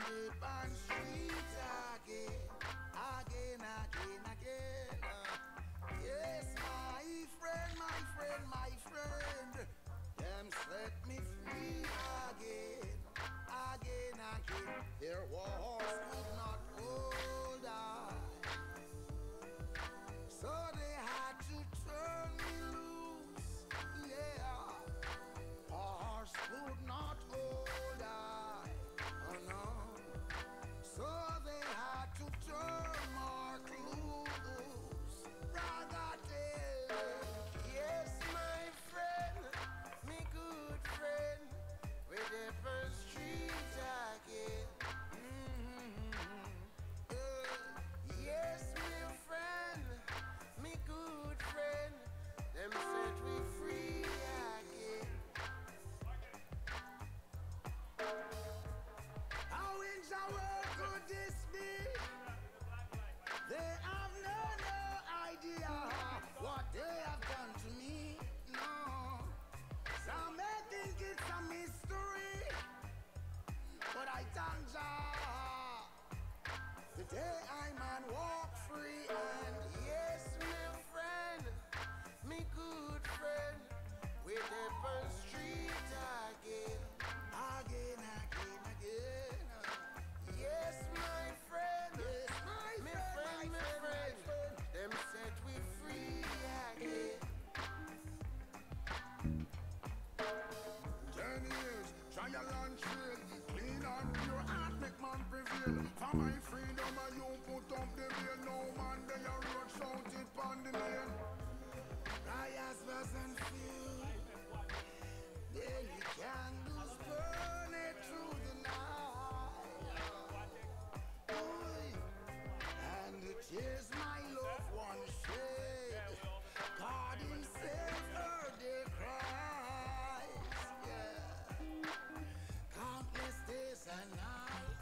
the pan street again, again, again, again. Uh, yes, my friend, my friend, my friend, them set me free again, again, again. Their walls would not hold on, so they had to turn me loose. Yeah, horse would not hold on, oh no, so they had to turn Mark loose. Ragate, yes, my friend, me good friend, with the first street again. Mm-hmm. Uh, yes, my friend, me good friend, them set we free again. How in the world could this be? They have no, no idea what they have done to me. No, some may think it's a mystery, but I thank Jah. The day I man walk free, and yes, my friend, me good friend, with the first street again, again, again, again. Yes, my friend, yes, my me friend, my friend, them set we free again. Ten years, trial and trail, clean and pure heart make man prevail. For my freedom and you put up the veil. No man they a road shouted pon the main. Riots wasn't few, daily candles burning through the night. Oy. And the tears my loved one shed, God himself heard their cries. Yeah, countless days and nights.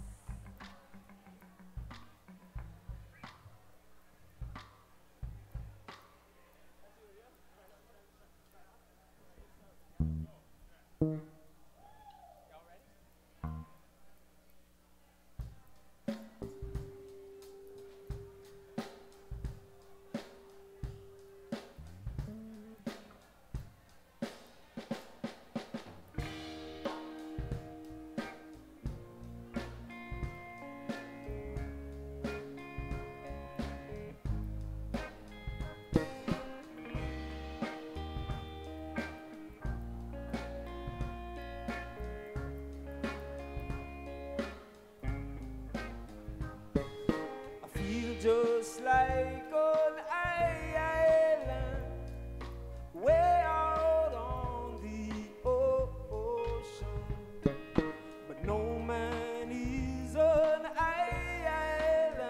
Just like on island, way out on the ocean, but no man is an island.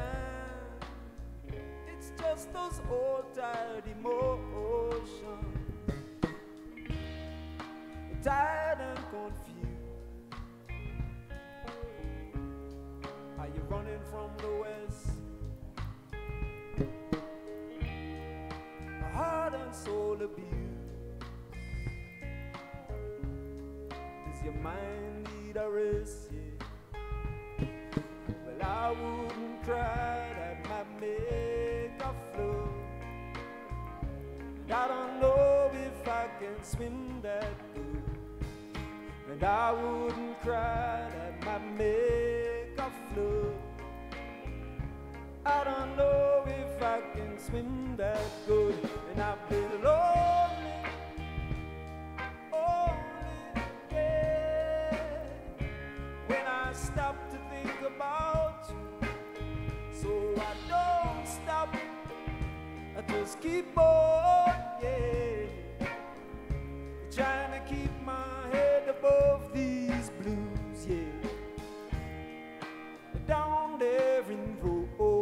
It's just those old tired emotions, tired and confused. Are you running from the west? Heart and soul abuse. Does your mind need a rest? Yeah. Well, I wouldn't cry that might make a flood. And I don't know if I can swim that good. And I wouldn't cry that might make a flood. I don't know if I can swim that good, and I've been lonely, lonely, yeah. When I stop to think about you, so I don't stop, I just keep on, yeah. Trying to keep my head above these blues, yeah. Down there in road.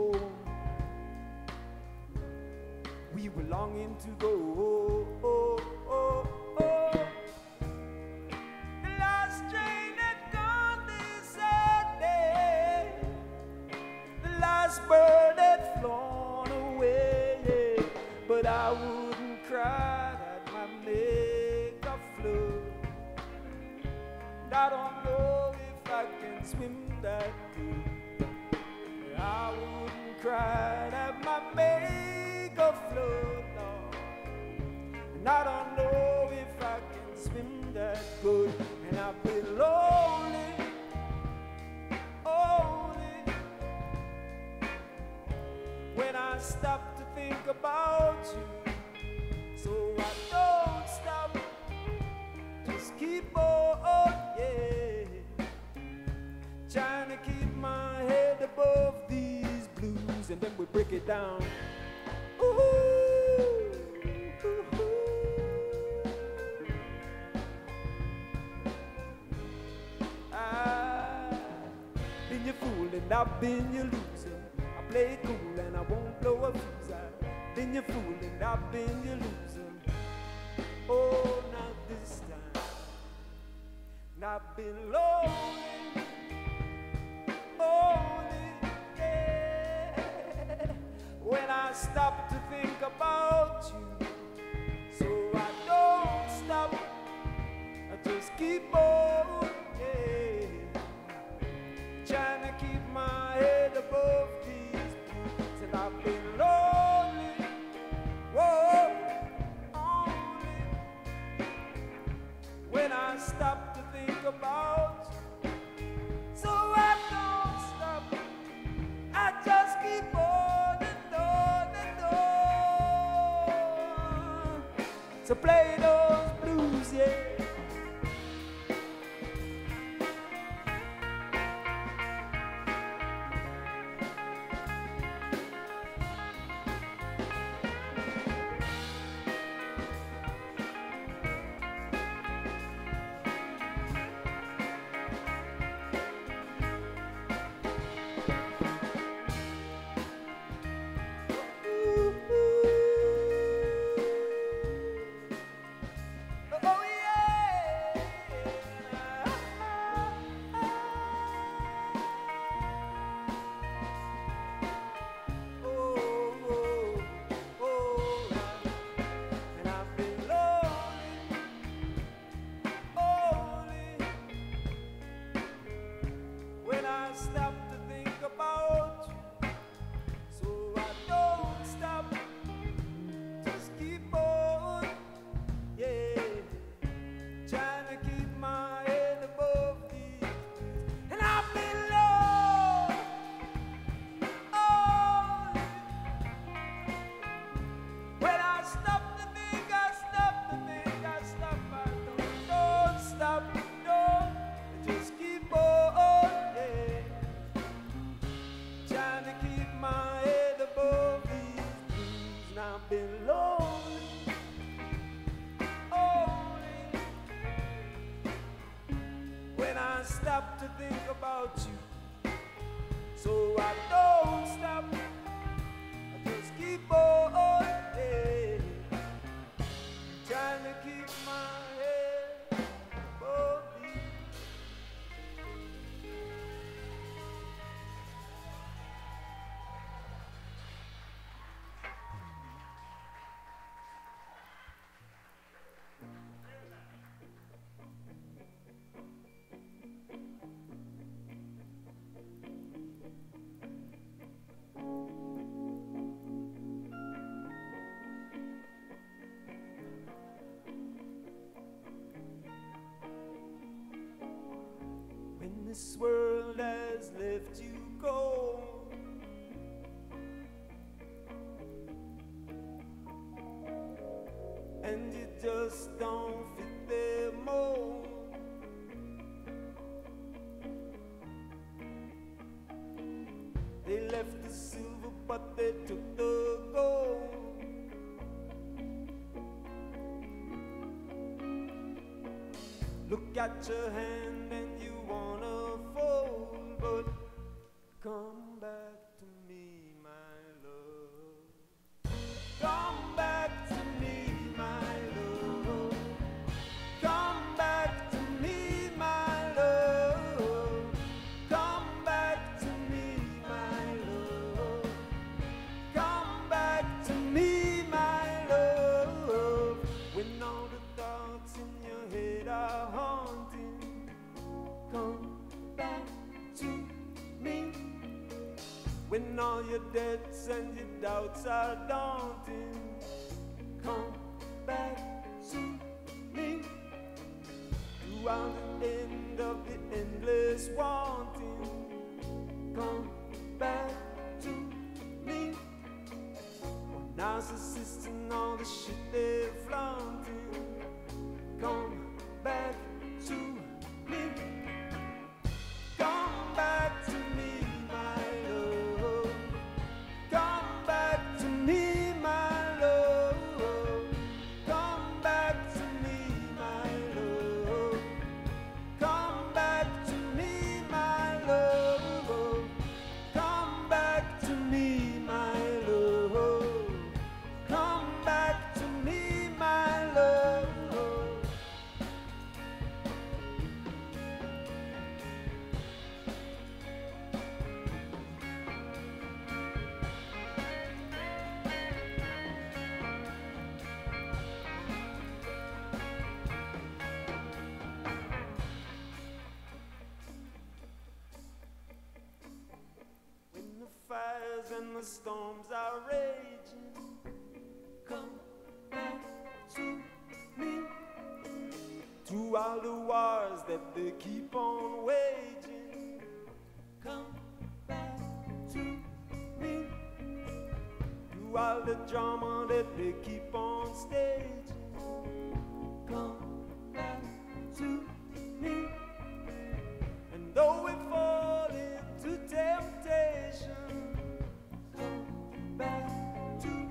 We were longing to go. Oh, oh, oh, oh. The last train had gone this Sunday. The last bird had flown away. But I wouldn't cry that might make a flood. And I don't know if I can swim that cried at my maker float, Lord. And I don't know if I can swim that good. And I've been lonely, only when I stop to think about you. So I don't stop, just keep on, yeah, trying to keep my head above these blues. And then we break it down. Ooh, ooh, ooh. I've been your fool and I've been your loser. I play it cool and I won't blow a fuse. I've been your fool and I've been your loser. Oh, not this time. And I've been lonely, only, yeah, when I stop to think about you. So I don't stop, I just keep on, yeah, trying to keep my head above these blues. And I've been lonely, whoa, only when I stop to think about you. So I don't stop, I just keep on and on and on to play those blues, yeah. Oh yeah. Oh, oh, oh. And I've been lonely, only when I stop to think about you. So I don't stop, just keep on, yeah, trying to keep my head above these. And I've been low, only when I stop to think, I stop to think, I stop, I don't, don't stop, don't, just keep on, yeah, trying to keep my head above these blues. And I've been lonely, only when I stop to think about you. So I don't stop, I just keep on, yeah, trying to keep my head above these. When this world has left you cold, and you just don't fit their mold, they left the silver but they took the gold. Look at your hand and you wanna fold, but come back to me, my love. Come back to me, my love. Come back to me, my love. Come back to me, my love. Come back to me, my love. When all the thoughts in your head are haunting, your debts and your doubts are daunting, come back to me. Throughout the end of the endless wanting, come back to me. Narcissists and all the shit they're flaunting, come back to me. Come back to me, my love. Come back to me, my love. Come back to me, my love. Come back to me, my love. Come back to me, my love. Come back to me, my love. When the fires and the storms are raging, come back to me. Through all the wars that they keep on waging, come back to me. Through all the drama that they keep on staging, come back to me. And though we fall into temptation, come back to me.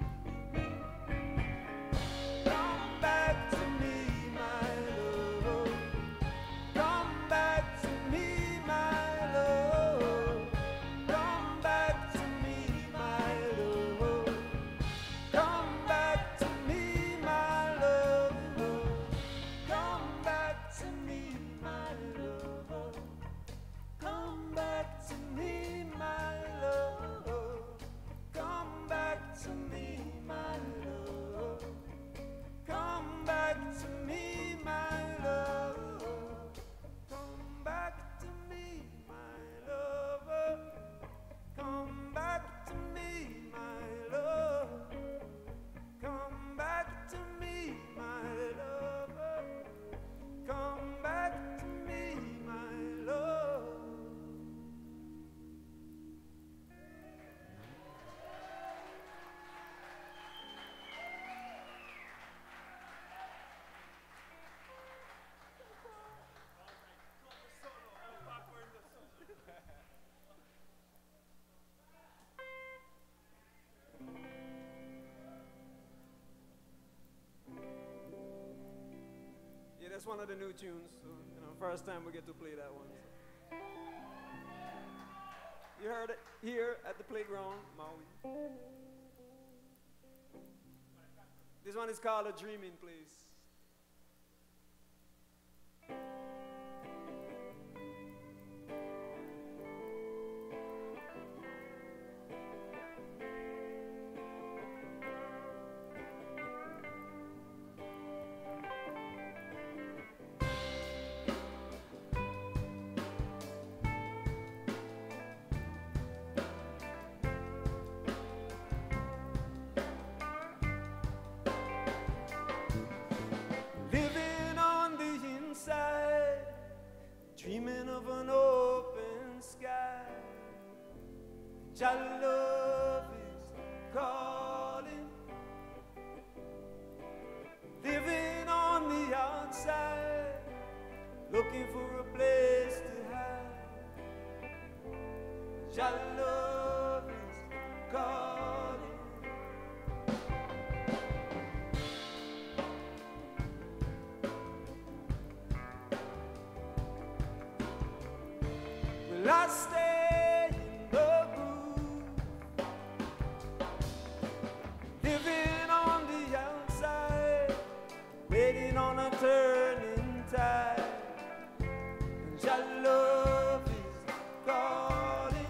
Come back to me, my love. Come back to me, my love. Come back to me, my love. Come back to me, my love. Come back to me, my love. Come back to me, my love. Come back to me, my love. Come back to me, my love. Come back to me, my lover. Come back to me, my love. Come back to me, my lover. Come back to me, my love. Yeah, that's one of the new tunes. So, you know, first time we get to play that one. So. You heard it here at the playground, Maui. This one is called A Dreaming Place. Living on the inside, dreaming of an open sky. Your love is calling. Living on the outside, looking for a place to hide. Your love is calling. Will I stay in the groove? Living on the outside, waiting on a turning tide. And your love is calling.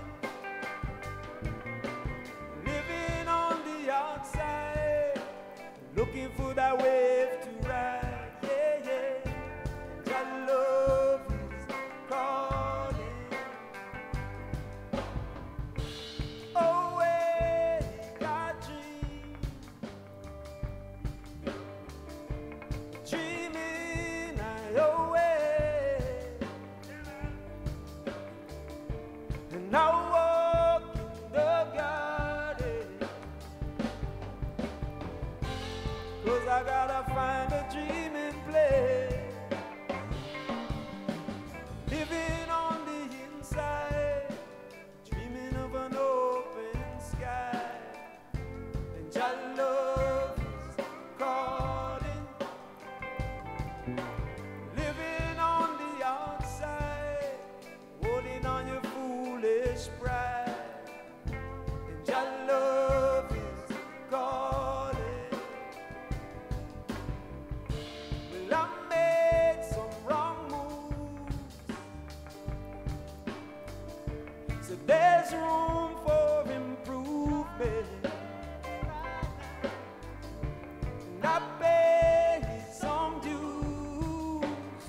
Living on the outside, looking for that wave to ride. Yeah, yeah. And your love is calling. Away 'cause I gotta find a dream and play. Living on the inside, dreaming of an open sky, and your love is calling. Living on the outside, holding on your foolish pride, and your love is calling. Well, I made some wrong moves, so there's room for improvement. And I paid some dues.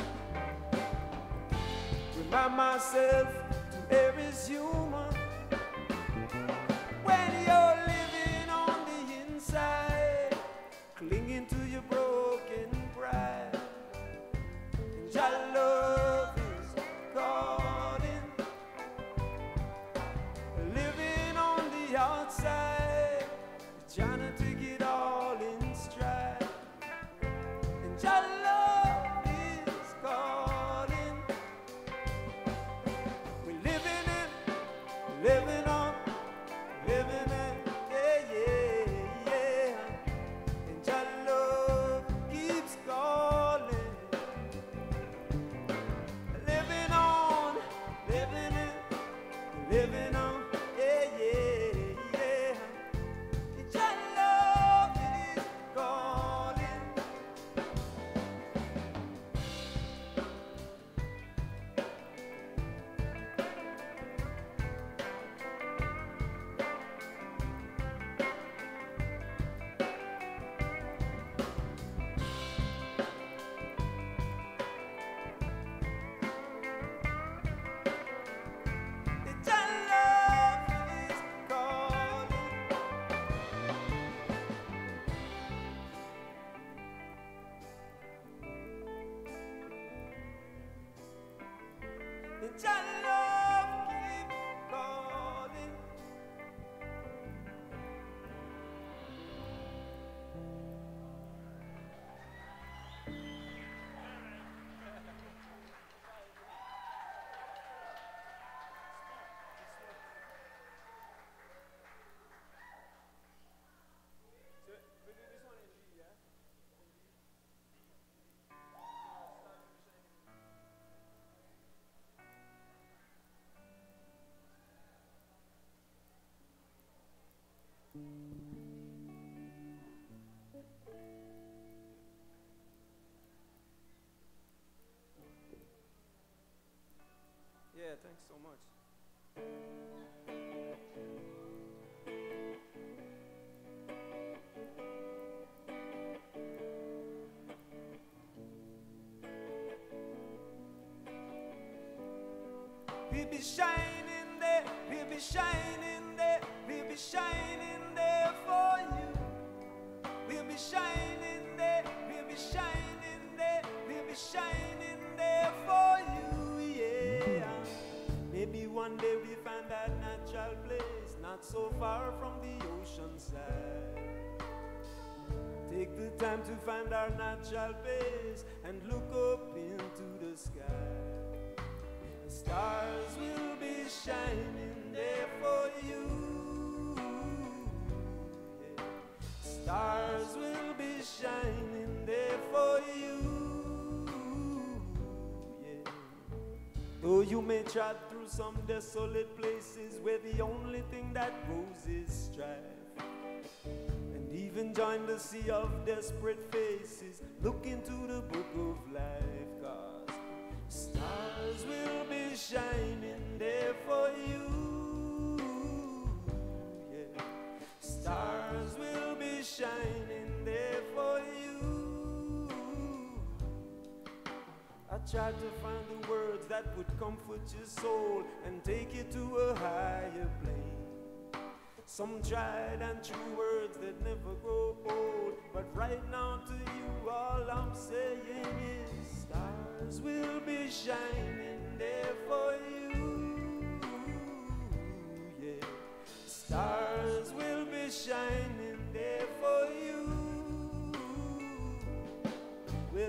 Remind myself to err is human when you're living on the inside, clinging to your broken pride. And your love is calling. Living on the outside, trying to take it all in stride. And your love is calling. We're living it, living on, living it, yeah, yeah, yeah. And your love keeps calling. Living on, living it, living on, yeah, yeah, yeah. And your love is calling. And your love is calling. And your love keeps calling. Yeah, thanks so much. We'll be shining there, we'll be shining there, we'll be shining there for you. We'll be shining there, we'll be shining there, we'll be shining there for you, yeah. Maybe one day we find that natural place, not so far from the ocean side. Take the time to find our natural base and look up into the sky. The stars will be shining there for you. Yeah. Stars will be shining there for you. Yeah. Though you may trot through some desolate places where the only thing that grows is strife, and even join the sea of desperate faces, look into the book of life, 'cause stars will be shining there for you. Yeah. Stars will be shining there for you. I tried to find the words that would comfort your soul and take you to a higher plane. Some tried and true words that never grow old, but right now to you all I'm saying is stars will be shining there for you. Yeah. Stars will be shining there for you.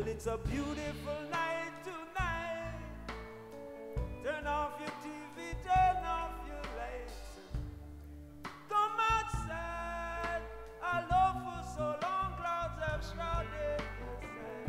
Well, it's a beautiful night tonight. Turn off your T V, turn off your lights. Come outside. Our love for so long, clouds have shrouded the sky.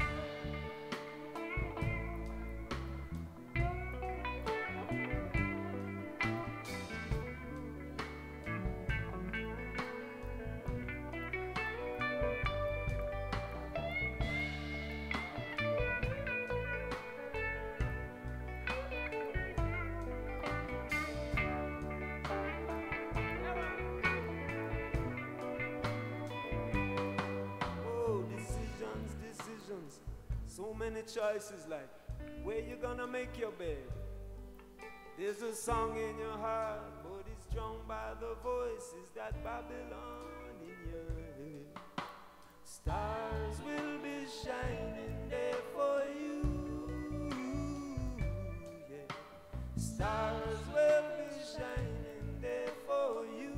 Oh, decisions, decisions. So many choices, like where you gonna make your bed. There's a song in your heart, but it's drowned by the voices that Babylon in your head. Stars will be shining there for you. Yeah. Stars will be shining there for you.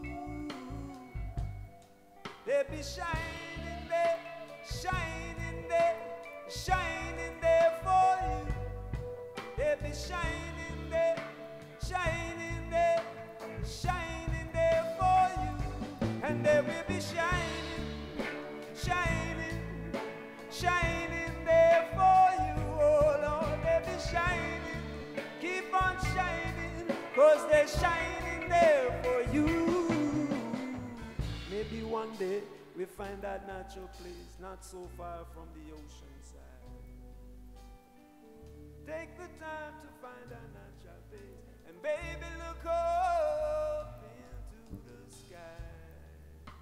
They'll be shining there, shining there, shining there for you. They'll be shining there, shining there, shining there for you. And they will be shining, shining, shining there for you. Oh Lord, they'll be shining, keep on shining, cause they're shining there for you. Maybe one day we find that natural place not so far from the ocean side. Take the time to find that natural place, and baby, look up into the sky.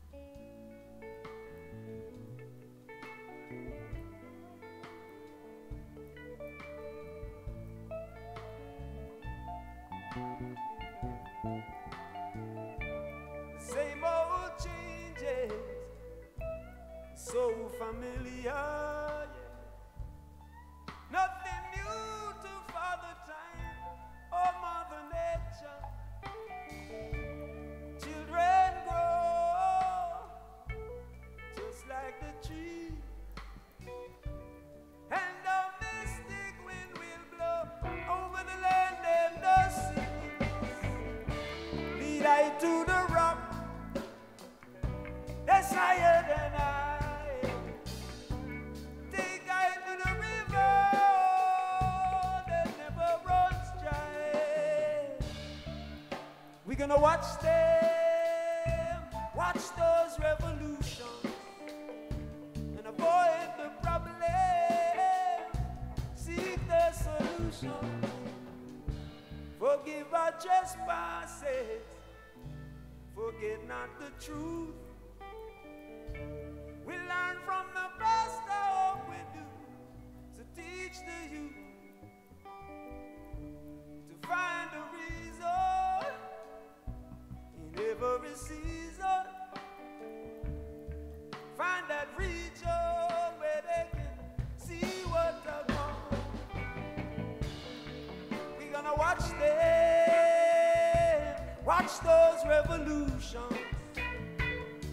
The same old changes, so familiar, yeah. Nothing new to Father Time or Mother Nature. Children grow just like the tree, and a mystic wind will blow over the land and the sea. Lead I to the rock that's higher than I. Take I to the river that never runs dry. We're gonna watch them, watch those revolutions, and avoid the problem, seek the solution. Forgive our trespasses, forget not the truth. We learn from the best, I hope we do, to teach the youth to find a reason in every season. Find that region where they can see what they're going. We're gonna watch them, watch those revolutions,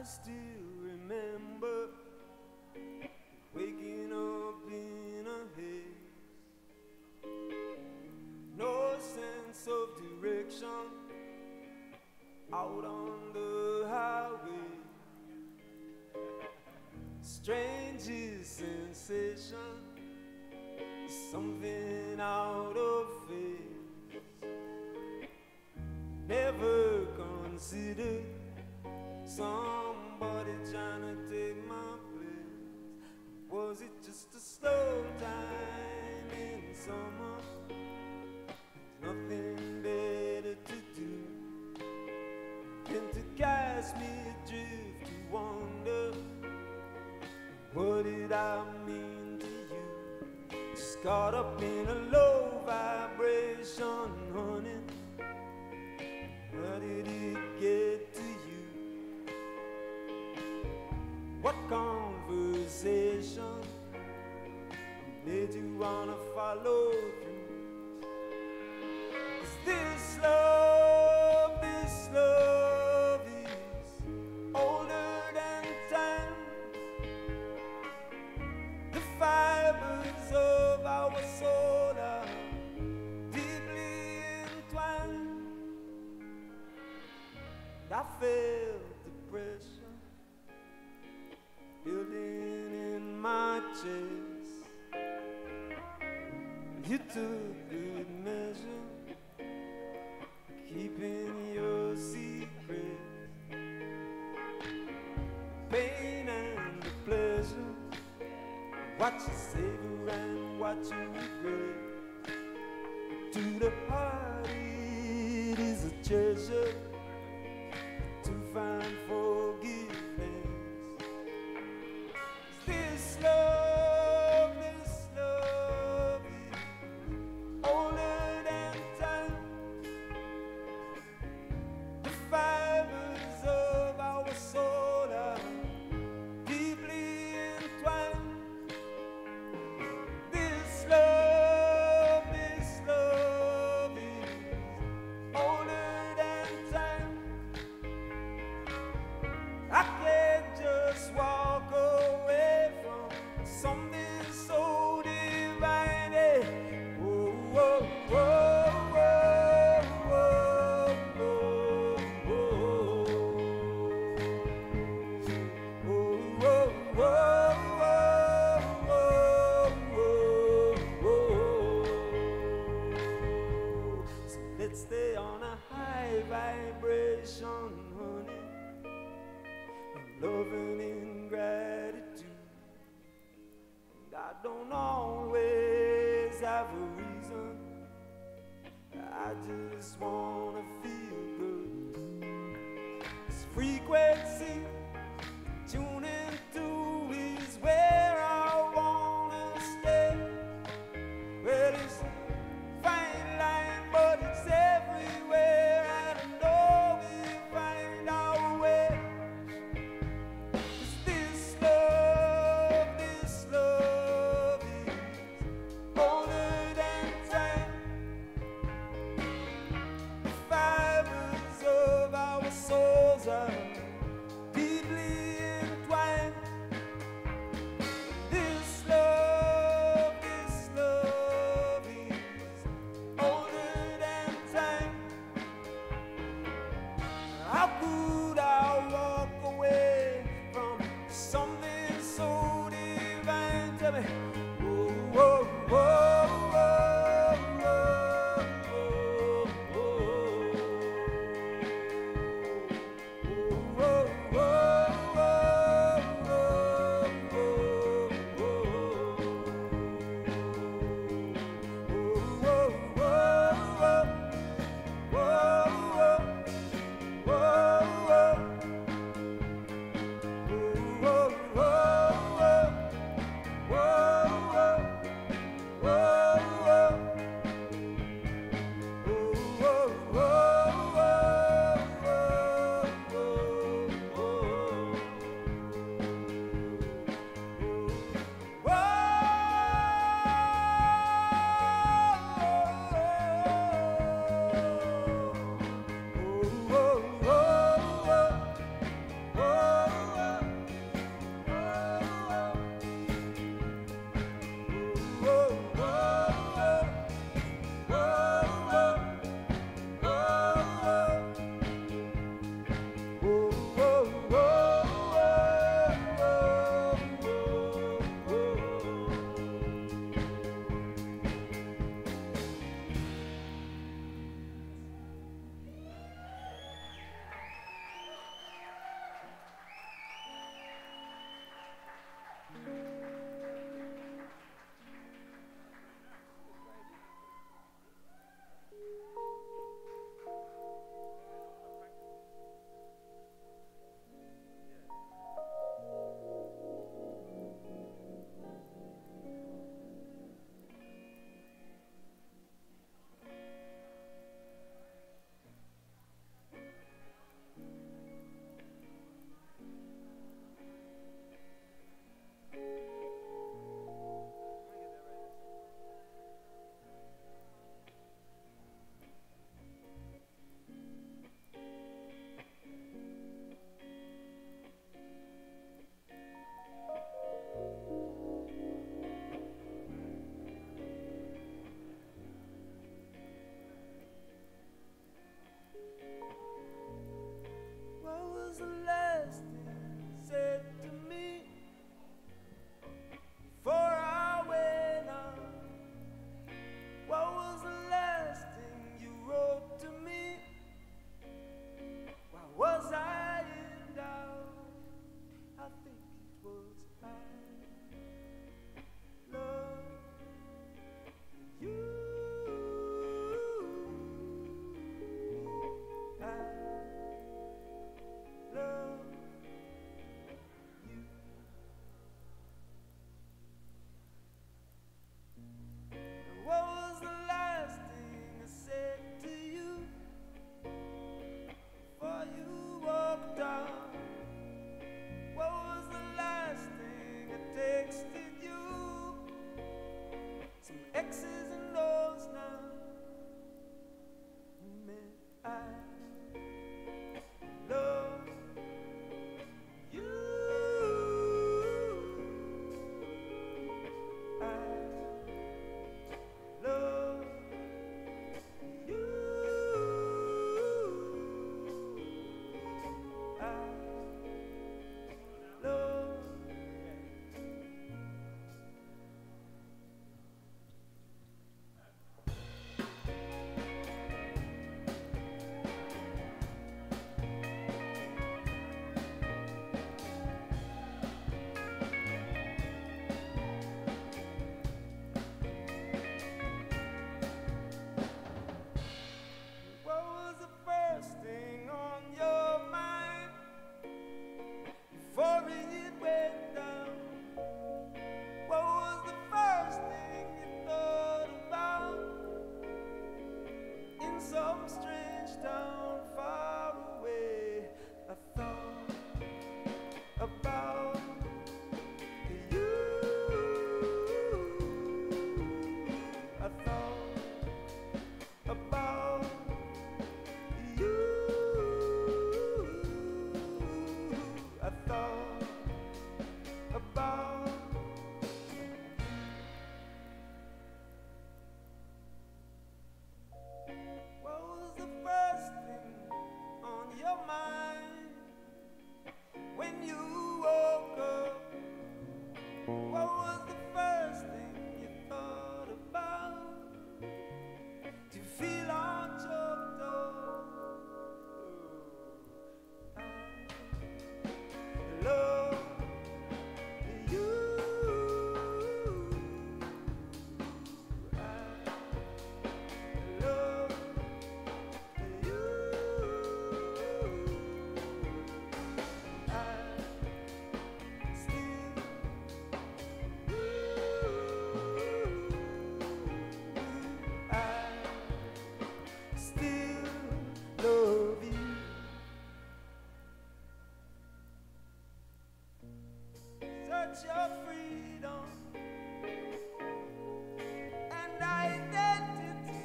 I still remember waking up in a haze, no sense of direction out on the highway. Strangest sensation, something out of phase. Never considered somebody trying to take my place. Was it just a slow time in summer? Nothing better to do than to cast me adrift to wonder, what did I mean to you? Just caught up in a low vibration, honey. How did it get to you? What conversation made you wanna follow through? Is this love, this love is older than time. The fibers of our soul are deeply entwined. I felt the pressure building in my chest. You took good measure, keeping your secrets. Pain and the pleasure, what you savor and what you regret. To the heart it is a treasure to find forgiveness. This love, this love is older than time. The fibers of our soul are deeply entwined. This love, this love is older than time. I can't just walk away from something so divine. eh. Whoa, whoa, whoa, whoa, whoa, whoa, whoa. Whoa, whoa, whoa, whoa, whoa, whoa. So let's stay on a high vibration, honey. Loving in gratitude. And I don't always have a reason, I just wanna feel good. This frequency tuning to is where I wanna stay. Well, it's a fine line, but it's everywhere, and I know we'll find our way. This love, this love is older than time. The fibers of our souls are deep some strange town far away. I thought about you. I thought about you. I thought about. What was the first thing on your mind when you woke up? What was the first thing you thought about? Do you feel all choked up? I love you. I love you. I still I still love you. Search your freedom and identity.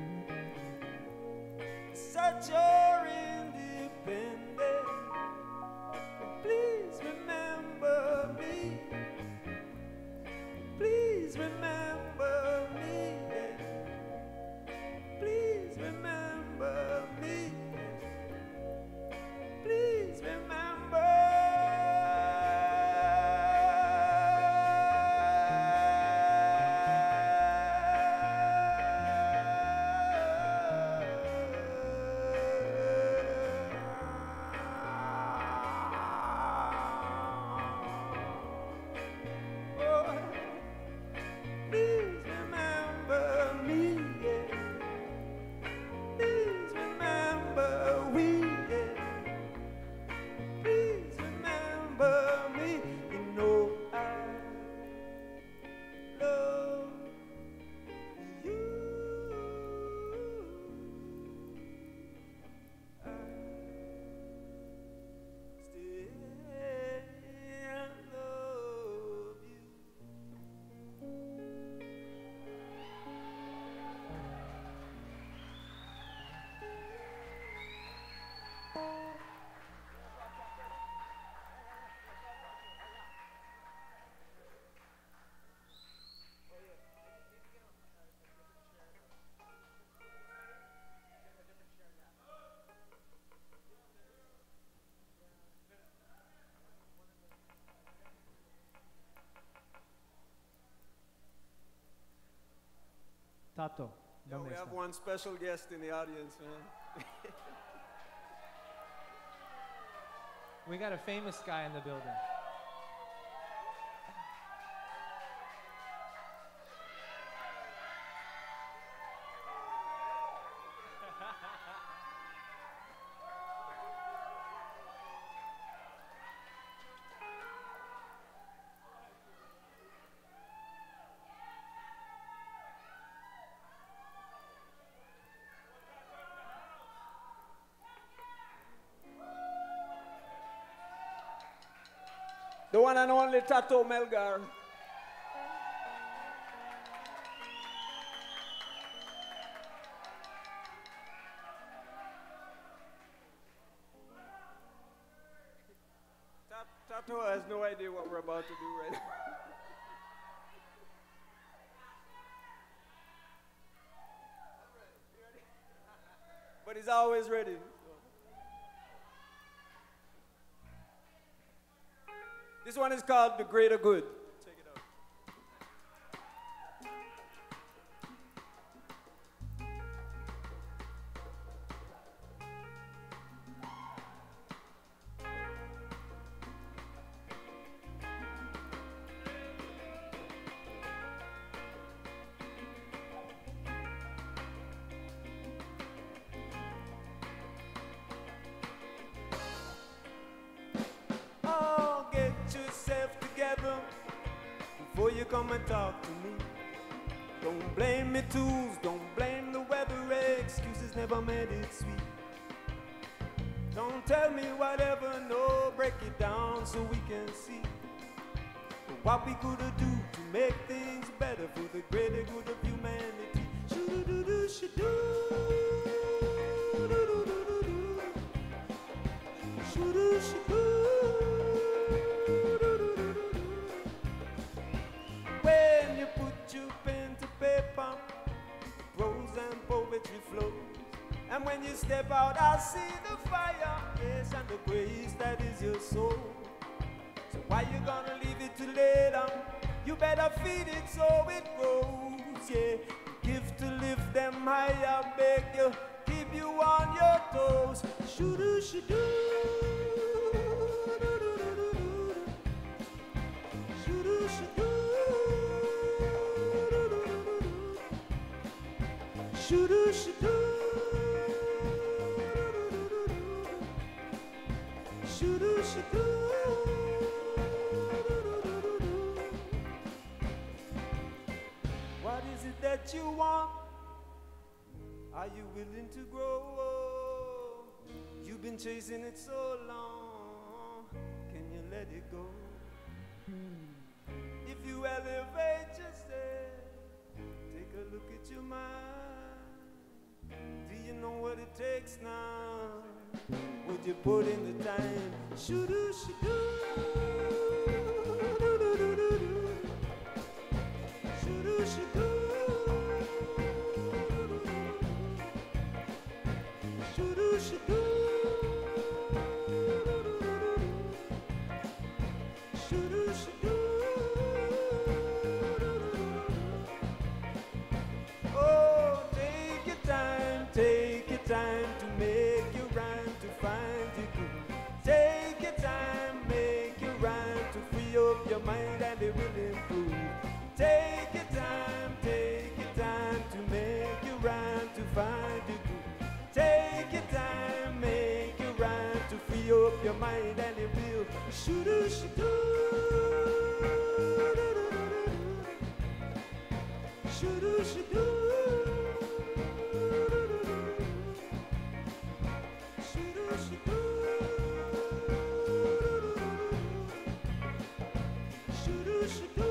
Search your independence. Please remember me. Please remember me. Please remember me. Please remember. Oh, please remember me. Yeah. Please remember we. Yeah. Please remember me. You know I love you. I still love you. Tato, Yo, ¿dónde we have está? one special guest in the audience, man. We got a famous guy in the building. The one and only Tato Melgar. Ta- Tato has no idea what we're about to do right now. But he's always ready. This one is called The Greater Good. Check it out. Oh, get yourself together before you come and talk to me. Don't blame me tools, don't blame the weather, excuses never made it sweet. Don't tell me whatever, no, break it down so we can see what we could do to make things better for the greater good of humanity. Shoo-doo-doo-doo, shoo-doo. Doo-doo-doo-doo-doo. Shoo-doo, shoo-doo. When you put your pen to paper, prose and poetry flows. And when you step out, I see the fire, yes, and the grace that is your soul. So why you gonna leave it till later? You better feed it so it grows, yeah. Give to lift them higher, beg you, keep you on your toes. Shoo-doo, shoo-doo. Shoo-doo, shoo-doo. Shoo-doo, shoo-doo. Shoo-doo, shoo-doo. What is it that you want? Are you willing to grow? You've been chasing it so long. Can you let it go? If you elevate yourself, take a look at your mind. Do you know what it takes now? Would you put in the time? Shoo-doo, shoo-doo. Shoo-doo, shoo-doo. Shoo-doo, shoo-doo. Shoo-doo, shoo-doo. Oh, take your time, take your time to make your rhyme, to find your groove. Take your time, make your rhyme, to free up your mind and it will improve. Take your time, take your time to make your rhyme, to find your groove. Take your time, make your rhyme, to free up your mind and it will. Shoo-doo, shoo-doo. Shoo-doo, shoo-doo. Shoo-doo, shoo-doo. Shoo-doo, shoo-doo.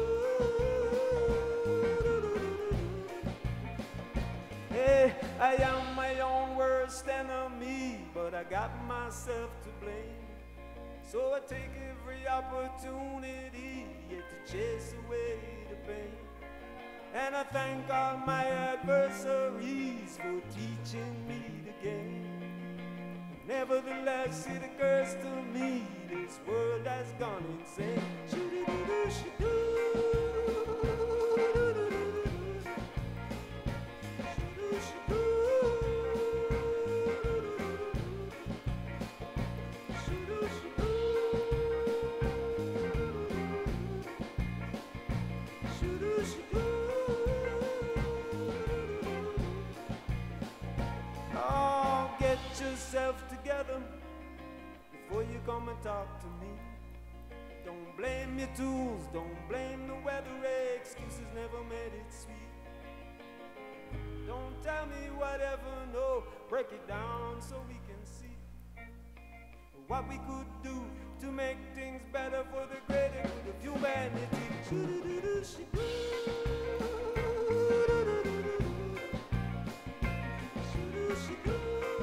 Hey, I am my own worst enemy, but I got myself to blame. So I take every opportunity yeah, to chase away the pain. And I thank all my adversaries for teaching me the game. Nevertheless, it occurs to me this world has gone insane. Shoo-doo-doo-doo, shoo-doo. Oh, get yourself together before you come and talk to me. Don't blame your tools, don't blame the weather, excuses never made it sweet. Don't tell me whatever, no, break it down so we can see what we could do to make things better for the greater good of humanity. Shoo-doo-doo-doo, shoo-doo. Shoo-doo, shoo-doo.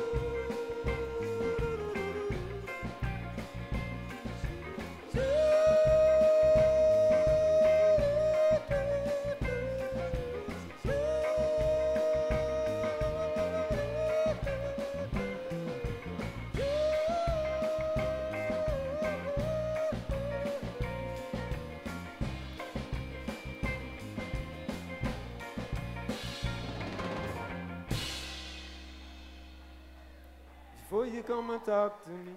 Before you come and talk to me.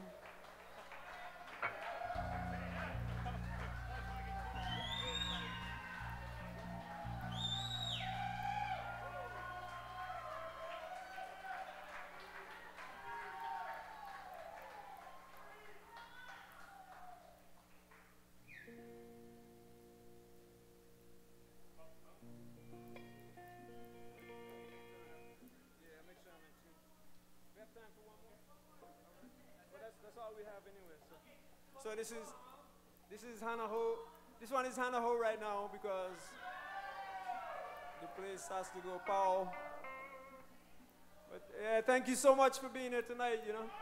Yeah, make sure I'm in tune. time for one more? But that's, that's all we have anyway. So, so this is this is Hannah Ho. This one is Hannah Ho right now because the place has to go pow. But yeah, thank you so much for being here tonight, you know.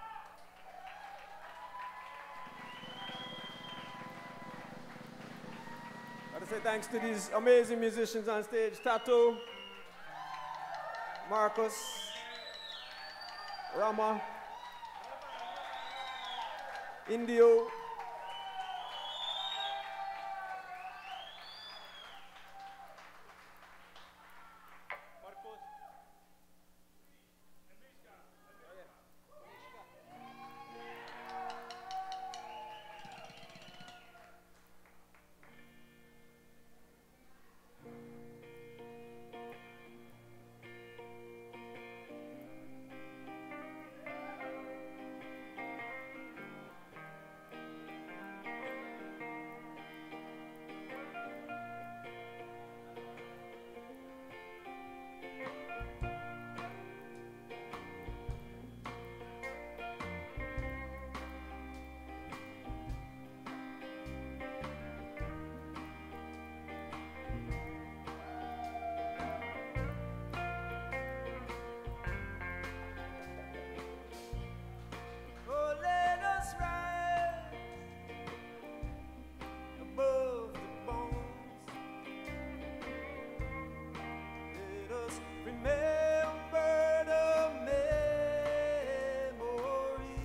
Gotta say thanks to these amazing musicians on stage. Tato, Marcus, Rama, Indio. Oh, let us rise above the bones. Let us remember the memory,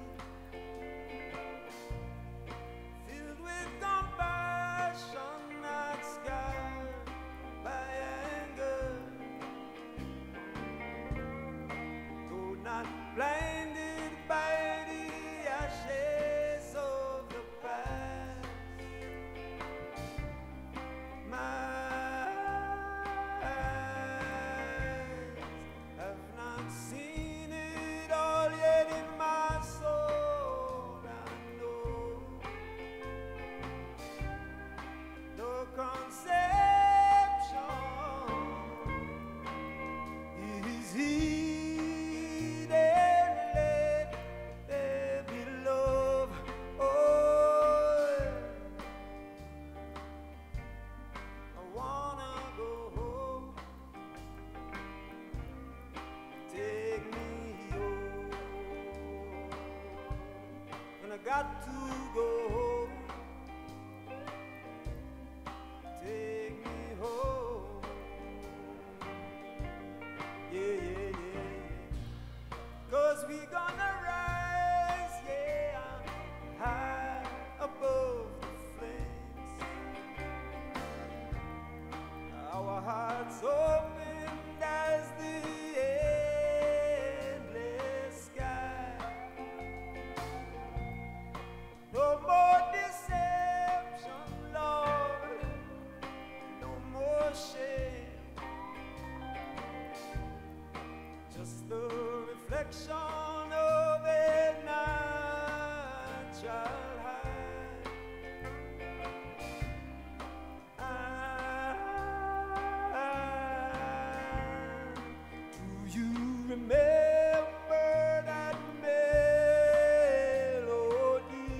filled with compassion, not scarred by anger, though not blinded by the ashes of the past. My eyes have not seen it all yet in my soul. I know no conception is hidden. Let there be love. Oh, I wanna go home. Take me home. And I got to go home. Take me home. Yeah, yeah, yeah, yeah. Cause we gonna rise, yeah, high above the flames. Our hearts opened as the endless sky. No more deception, Lord, no more shame. Just the reflection of a natural high. And do you remember that melody?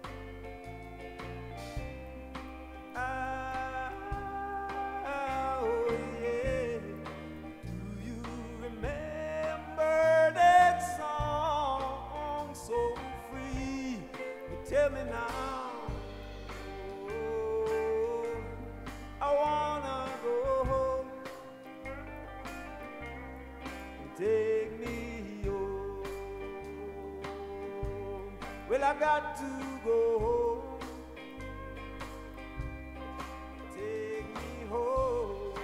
Ah, oh yeah. Do you remember that song so free? But tell me now. Oh, I wanna go home. Take me home. Well, I got to go home. Take me home.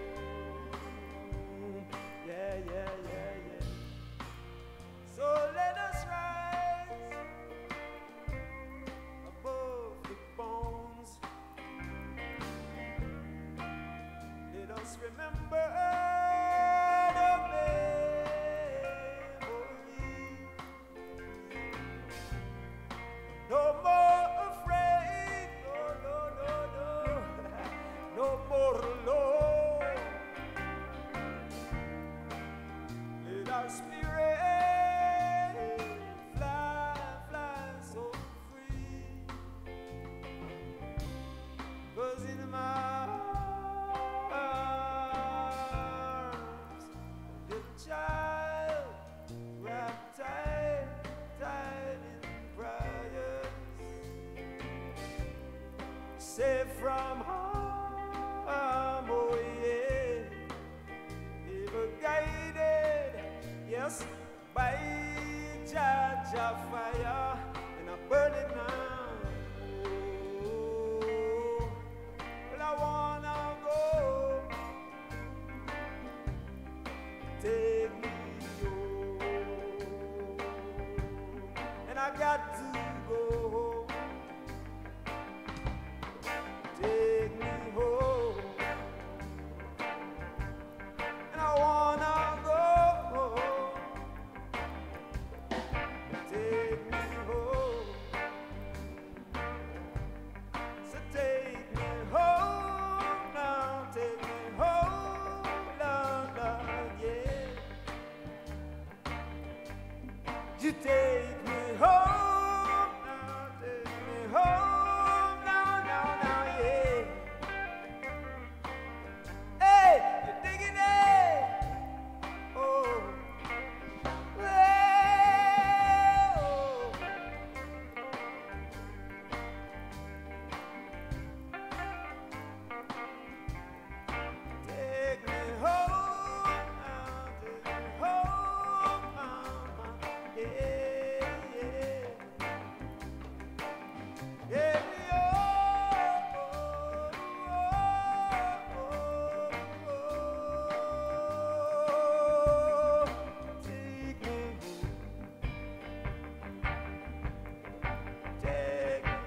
Yeah, yeah, yeah, yeah. So let us rise above the bones. Let us remember the memory. No more safe from harm, oh yeah. Ever guided, yes, by Judge of fire, and I burn it now. Oh, well, I wanna go. Take me home, and I got to go home. Take me home, and I wanna go. Take me home, so take me home now, take me home, Lord, Lord, yeah. You take me home now, take me home now, now, now, yeah. Hey, you digging it? Oh, well, oh. Take me home now, take me home now, yeah, yeah. Yeah, oh, oh, oh, oh, take me home, take me.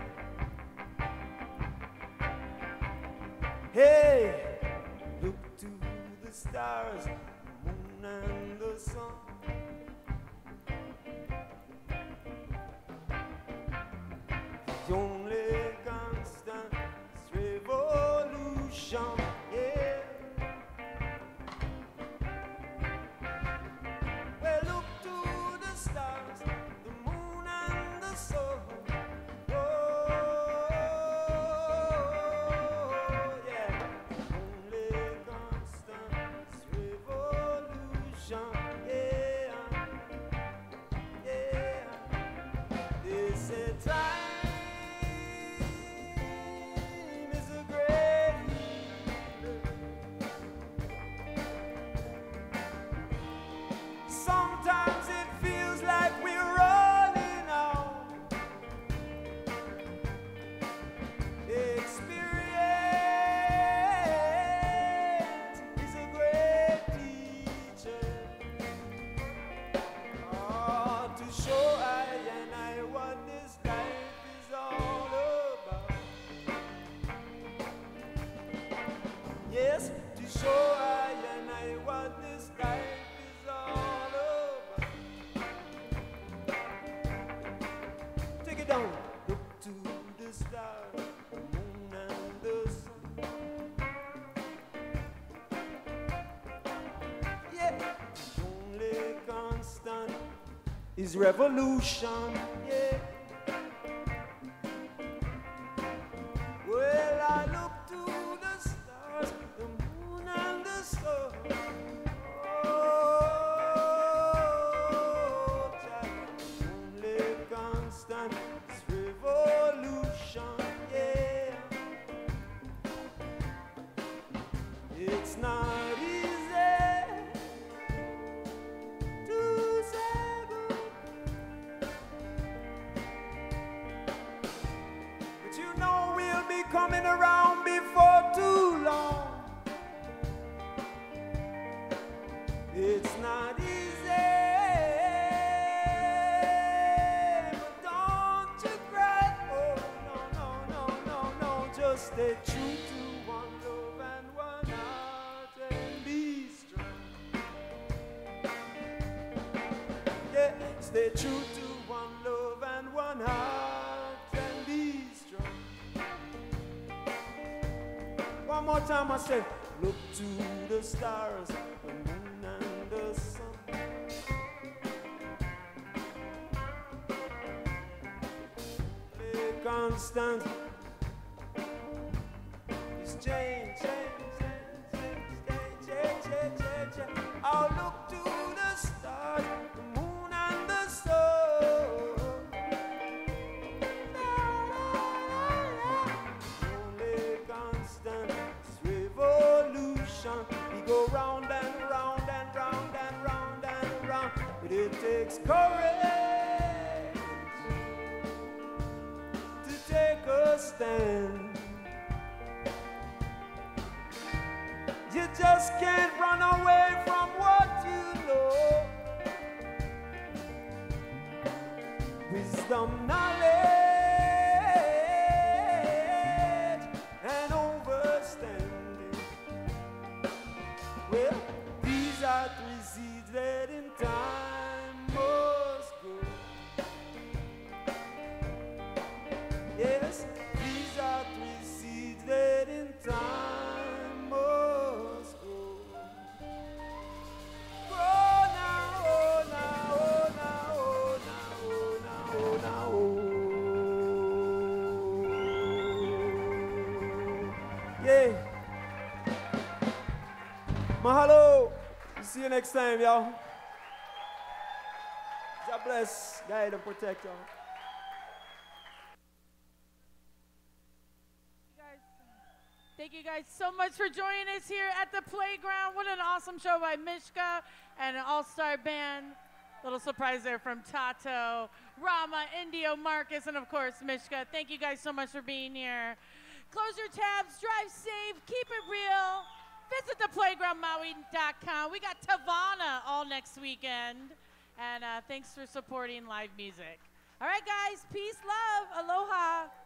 Hey, look to the stars, the moon and the sun. The only constant is revolution, yeah. Well, look to the stars, the moon and the sun. Oh, yeah. The only constant is revolution, yeah. Yeah. They say time is a great healer. Sometimes it feels like we're running out. Experience is a great teacher. Oh, to show I and I what this life is all about. Yes, to show I and I what this life is all about. Take it down, look to the stars, the moon and the sun. Yeah, the only constant is revolution, yeah. Well, I look to the stars, the moon and the sun. Oh, child, the only constant is revolution, yeah. It's not easy to say goodbye, but you know we'll be coming around before too long. It's not easy, but don't you cry. Oh, no, no, no, no, no. Just stay true to one love and one heart and be strong. Yeah, stay true to one love and one heart and be strong. One more time I say, look to the stars, the moon and the sun. Stay constant is change, change, change, change, change, change, change, change. I'll look to the stars, the moon and the sun. La, la, la, la. but it takes courage to take a stand. You just can't run away from what you know. Wisdom, knowledge, and understanding. Well, these are three seeds that in time must grow. Yes, these are three seeds that in time must grow. Grow now, oh now, oh now, oh now, oh now, oh now, oh. Yeah. Mahalo. See you next time, y'all. God bless, guide and protect y'all. Thank you guys so much for joining us here at the playground. What an awesome show by Mishka and an all-star band. Little surprise there from Tato, Rama, Indio, Marcus, and of course Mishka. Thank you guys so much for being here. Close your tabs, drive safe, keep it real. Visit the playground maui dot com. We got Tavana all next weekend. And uh, thanks for supporting live music. All right, guys, peace, love, aloha.